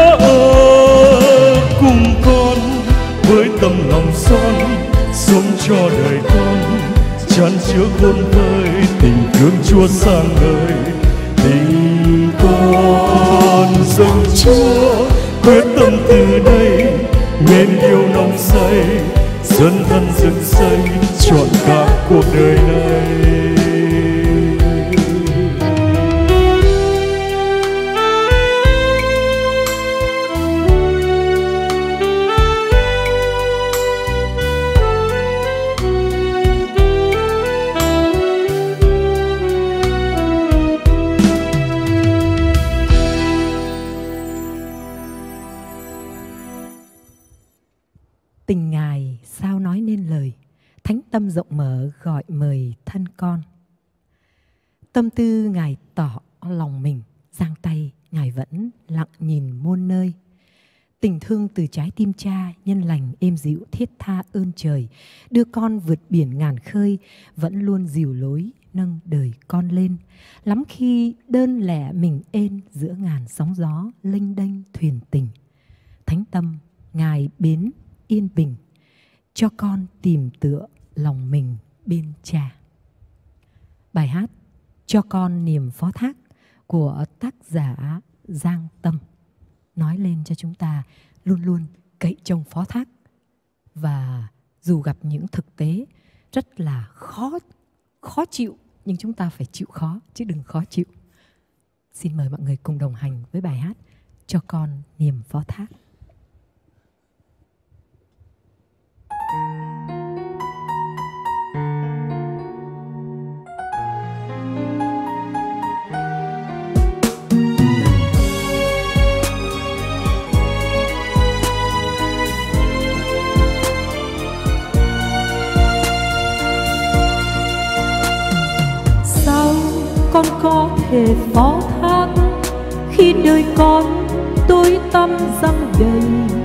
ở cùng con với tâm lòng son sống cho đời con, chan chứa khôn vơi tình thương Chúa sang ngời. Tình con dâng Chúa, quyết tâm từ đây mến yêu nồng say, dấn thân dựng xây trọn cả cuộc đời này. Tình Ngài sao nói nên lời, thánh tâm rộng mở gọi mời thân con. Tâm tư Ngài tỏ lòng mình, giang tay Ngài vẫn lặng nhìn muôn nơi. Tình thương từ trái tim Cha nhân lành êm dịu thiết tha ơn trời, đưa con vượt biển ngàn khơi, vẫn luôn dìu lối nâng đời con lên. Lắm khi đơn lẻ mình ên giữa ngàn sóng gió lênh đênh thuyền tình, thánh tâm Ngài bến yên bình, cho con tìm tựa lòng mình bên Cha. Bài hát Cho Con Niềm Phó Thác của tác giả Giang Tâm nói lên cho chúng ta luôn luôn cậy trông phó thác, và dù gặp những thực tế rất là khó khó chịu, nhưng chúng ta phải chịu khó chứ đừng khó chịu. Xin mời mọi người cùng đồng hành với bài hát Cho Con Niềm Phó Thác. Sao con có thể phó thác khi đời con tối tăm răng đầy,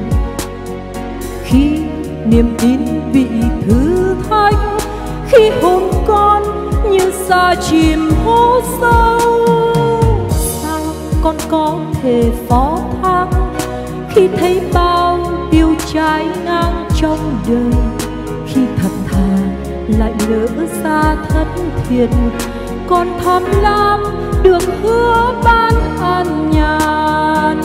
khi niềm tin bị thử thách, khi hồn con như sa chìm hố sâu? Sao con có thể phó thác khi thấy bao điều trái ngang trong đời, khi thật thà lại lỡ ra thất thiệt, con tham lam được hứa ban an nhàn?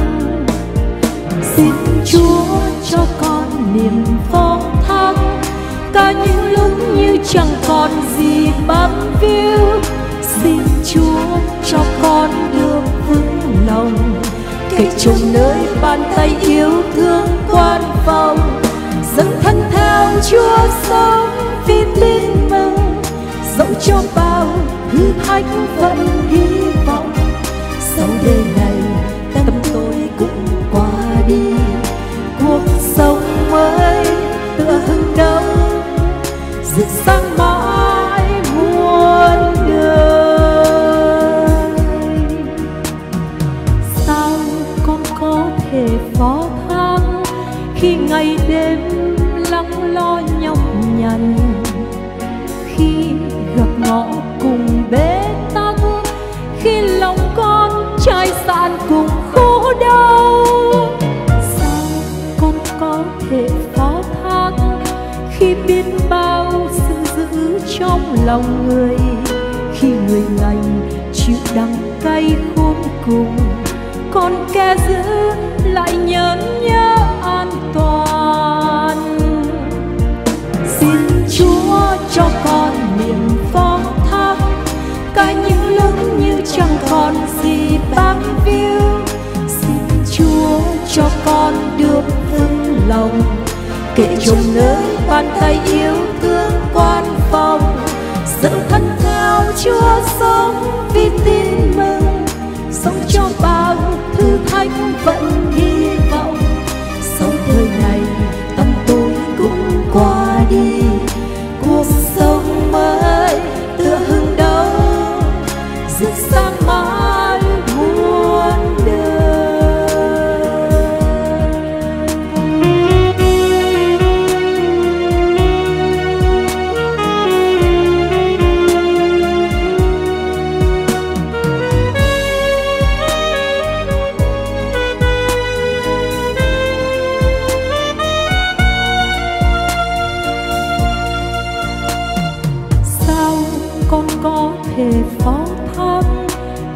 Xin Chúa cho con niềm phó thác, cả những lúc như chẳng còn gì bám víu. Xin Chúa cho con được vững lòng, kể trông nơi bàn tay yêu thương quan phòng, dâng thân theo Chúa sống vì tin mừng, dẫu cho bao thử thách vẫn hy vọng. Sau đời này tâm tôi cũng qua đi, cuộc sống mới tựa hừng đông rực sáng mãi muôn đời. Sao con có thể phó thác khi ngày đêm lắng lo nhọc nhằn, khi gặp ngõ cùng bế tắc, khi lòng con chai sạn cùng khổ đau? Sao con có thể phó thác khi biết bao sự giữ trong lòng người, khi người lành chịu đắng cay khôn cùng, còn kẻ giữ lại nhớ nhớ an toàn? Xin Chúa cho con niềm phó thác, cả những lúc như chẳng còn gì bám víu. Xin Chúa cho con được vững lòng, kể trông nơi bàn tay yêu thương quan phòng, dẫu thân theo Chúa sống vì tin mừng, sống cho bao thử thách vẫn hy vọng. Sau thời này tâm tôi cũng qua đi, cuộc sống mới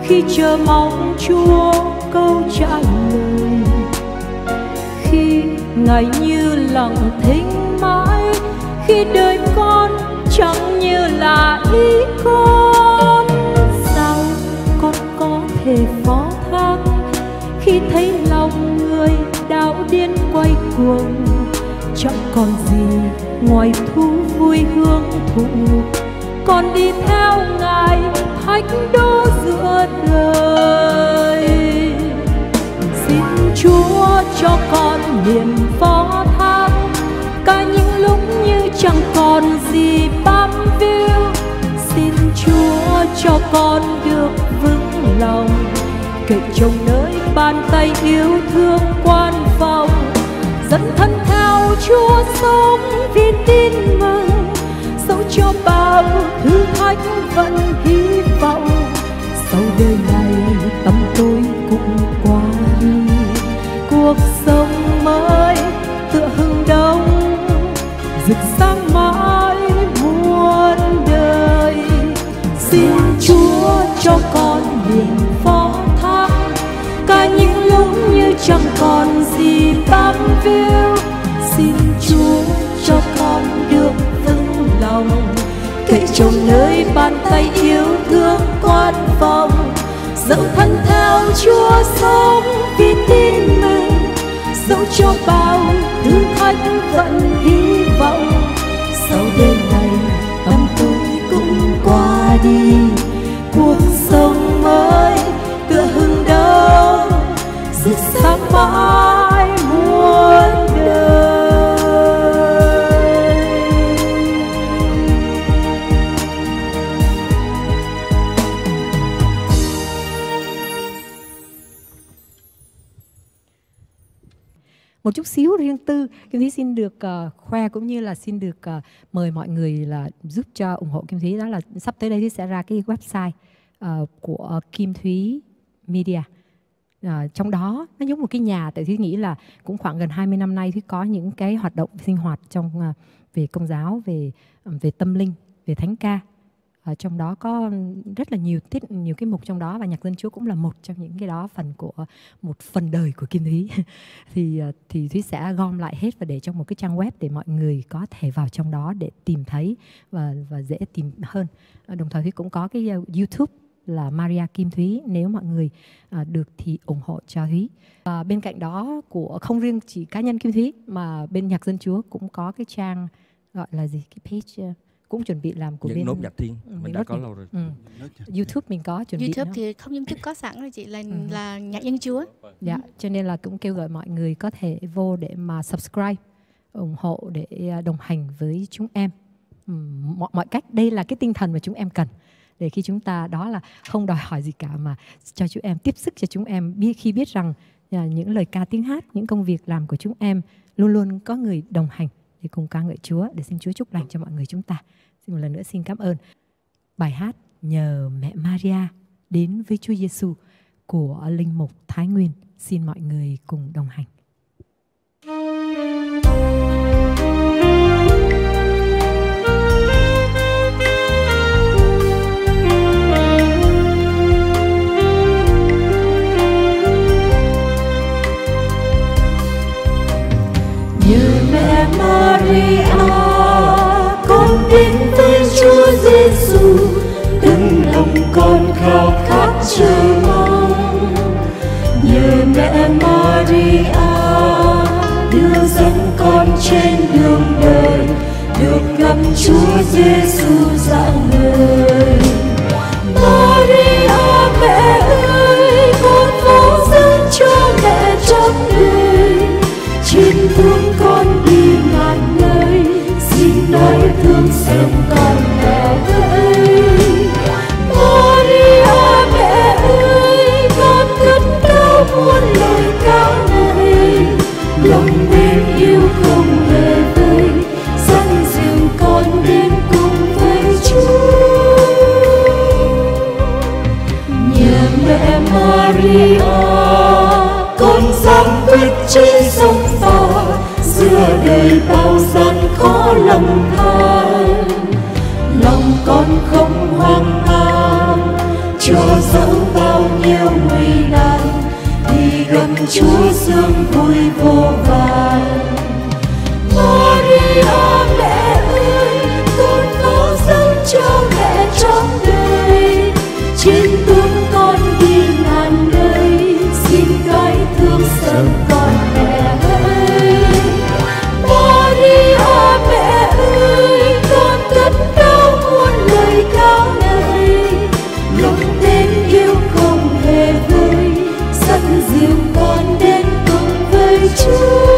khi chờ mong Chúa câu trả lời, khi Ngài như lặng thinh mãi, khi đời con chẳng như là ý con. Sao con có thể phó thác khi thấy lòng người đảo điên quay cuồng, chẳng còn gì ngoài thú vui hưởng thụ, còn đi theo Ngài thách đố giữa đời. Xin Chúa cho con niềm phó thác, cả những lúc như chẳng còn gì bám víu. Xin Chúa cho con được vững lòng, cậy trông nơi bàn tay yêu thương quan phòng, dẫn thân theo Chúa sống vì tin mừng, dẫu cho bao thử thách vẫn hy vọng. Sau đời này tâm tôi cũng qua đi, cuộc sống mới tựa hừng đông rực sáng mãi muôn đời. Xin Chúa cho con niềm phó thác, cả những lúc như chẳng còn gì bám víu. Xin Chúa cho con được vững lòng, cậy trông nơi bàn tay yêu thương quan phòng, dẫu thân theo Chúa sống vì tin mừng, dẫu cho bao thử thách vẫn hy vọng. Sau đêm này tâm tôi cũng qua đi, cuộc sống mới tựa hừng đông rực sáng mãi muôn đời. Một chút xíu riêng tư, Kim Thúy xin được uh, khoe cũng như là xin được uh, mời mọi người là giúp cho ủng hộ Kim Thúy. Đó là sắp tới đây Thúy sẽ ra cái website uh, của uh, Kim Thúy Media. Uh, trong đó nó giống một cái nhà, tại Thúy nghĩ là cũng khoảng gần hai mươi năm nay Thúy có những cái hoạt động sinh hoạt trong uh, về công giáo, về um, về tâm linh, về thánh ca. Ở trong đó có rất là nhiều tiết, nhiều cái mục trong đó, và nhạc dân Chúa cũng là một trong những cái đó, phần của một phần đời của Kim Thúy. thì thì Thúy sẽ gom lại hết và để trong một cái trang web để mọi người có thể vào trong đó để tìm thấy và và dễ tìm hơn. Đồng thời Thúy cũng có cái YouTube là Maria Kim Thúy, nếu mọi người à, được thì ủng hộ cho Thúy. À, bên cạnh đó, của không riêng chỉ cá nhân Kim Thúy mà bên nhạc dân Chúa cũng có cái trang gọi là gì, cái page cũng chuẩn bị làm của những bên nốt nhạc thiên, ừ, mình đã có lâu rồi. Ừ. YouTube mình có chuẩn YouTube bị đó. thì không YouTube có sẵn rồi chị, là Ừ. là nhạc dân Chúa. Dạ, cho nên là cũng kêu gọi mọi người có thể vô để mà subscribe, ủng hộ để đồng hành với chúng em. Ừ, mọi, mọi cách, đây là cái tinh thần mà chúng em cần. Để khi chúng ta, đó là không đòi hỏi gì cả mà cho chúng em, tiếp sức cho chúng em biết khi biết rằng những lời ca tiếng hát, những công việc làm của chúng em luôn luôn có người đồng hành để cùng ca ngợi Chúa, để xin Chúa chúc lành cho mọi người chúng ta. Xin một lần nữa xin cảm ơn bài hát Nhờ Mẹ Maria đến với Chúa Giêsu của Linh mục Thái Nguyên. Xin mọi người cùng đồng hành. Nhờ Mẹ Maria, con đến với Chúa Giêsu, tấm lòng con khao khát chờ mong. Nhờ Mẹ Maria đưa dẫn con trên đường đời, được gặp Chúa Giêsu rạng ngời. Maria mẹ ơi, con vô dâng cho mẹ trong đời, trên phương con đi ngàn nơi, xin nói thương xem con mẹ ơi. Maria mẹ ơi, con cất cao muôn lời ca ngợi, lòng mến yêu không hề vơi, dẫn dìu con đến cùng với Chúa. Nhờ Mẹ Maria, con dám bước trên sông pha, giữa đời bao gian khó lầm than. Lòng con không hoang mang, cho dẫu bao yêu nguy nan, thì gần Chúa sương vui vô vàn. Maria mẹ ơi, con có dâng cho mẹ trong đời, trên tướng con đi ngàn nơi, xin gái thương xem con mẹ ơi. Maria mẹ ơi, con cất cao muôn lời ca ngợi, lòng tên yêu không hề vơi, dẫn dìu con đến cùng với Chúa.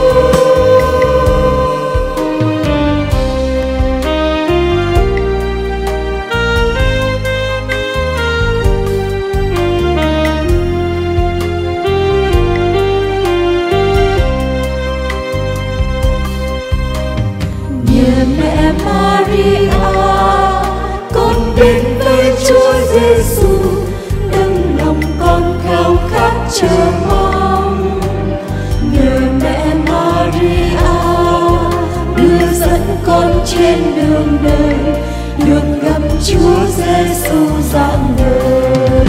Mẹ Maria, con đến với Chúa Giêsu, nâng lòng con khao khát chờ mong. Nhờ mẹ Maria đưa dẫn con trên đường đời, được gặp Chúa Giêsu rạng ngời.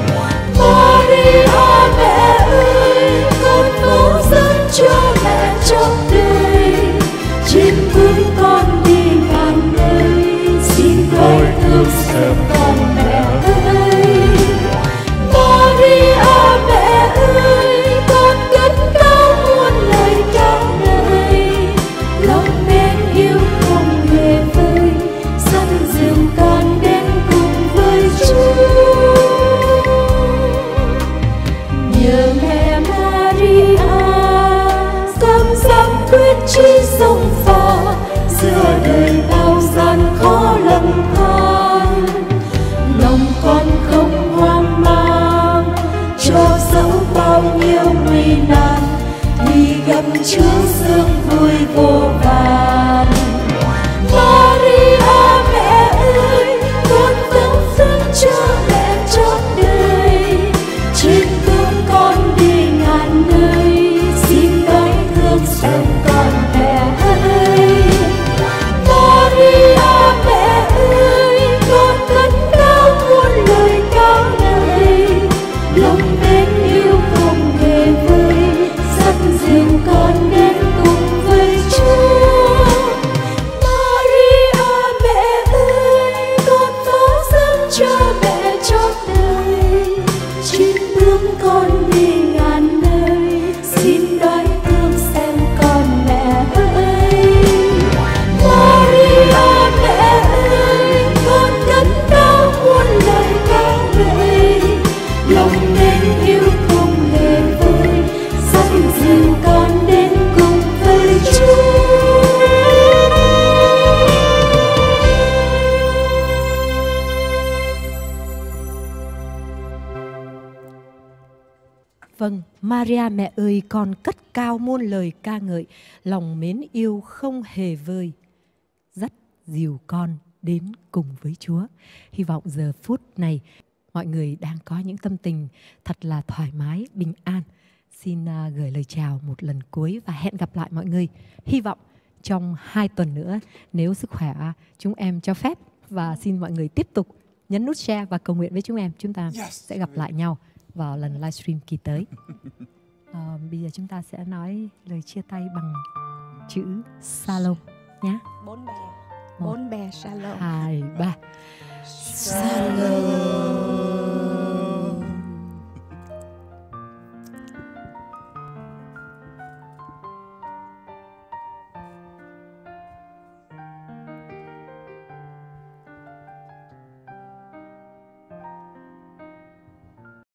Maria mẹ ơi, con có dâng cho mẹ trong đời, trên bước con đi ngàn nơi, xin gói thương xem con mẹ ơi. Maria mẹ ơi, con cất cao muôn lời ca ngợi, lòng mến yêu không hề vơi, dẫn dìu con đến cùng với Chúa. Nhờ mẹ Maria, con dám quyết chí sông pha, giữa đời bao gian khó lầm than. Lòng con không hoang mang, cho dẫu bao nhiêu nguy nan, thì gặp Chúa sương vui vô vàn. Maria mẹ ơi, con vẫn dâng cho mẹ trong đời, trên cương con đi ngàn nơi, xin gói thương xem con mẹ ơi. Maria mẹ ơi, con cất cao muôn lời ca ngợi, lòng mến yêu không hề vơi, dẫn dìu con đến cùng với Chúa. Maria mẹ ơi, con có dâng cho mẹ trong đời, trên bước con đi ngàn nơi, xin đói thương xem con mẹ ơi. Maria mẹ ơi, con cất cao muôn lời ca ngợi, lòng mến yêu không hề vơi, dẫn dìu con đến cùng với Chúa. Vâng, Maria mẹ ơi, con cất cao muôn lời ca ngợi, lòng mến yêu không hề vơi, dắt dìu con đến cùng với Chúa. Hy vọng giờ phút này mọi người đang có những tâm tình thật là thoải mái, bình an. Xin uh, gửi lời chào một lần cuối và hẹn gặp lại mọi người. Hy vọng trong hai tuần nữa, nếu sức khỏe chúng em cho phép, và xin mọi người tiếp tục nhấn nút share và cầu nguyện với chúng em. Chúng ta yes. sẽ gặp lại nhau vào lần livestream kỳ tới. Uh, bây giờ chúng ta sẽ nói lời chia tay bằng chữ Shalom nhé. Bốn bè, bốn bè Shalom. Hai.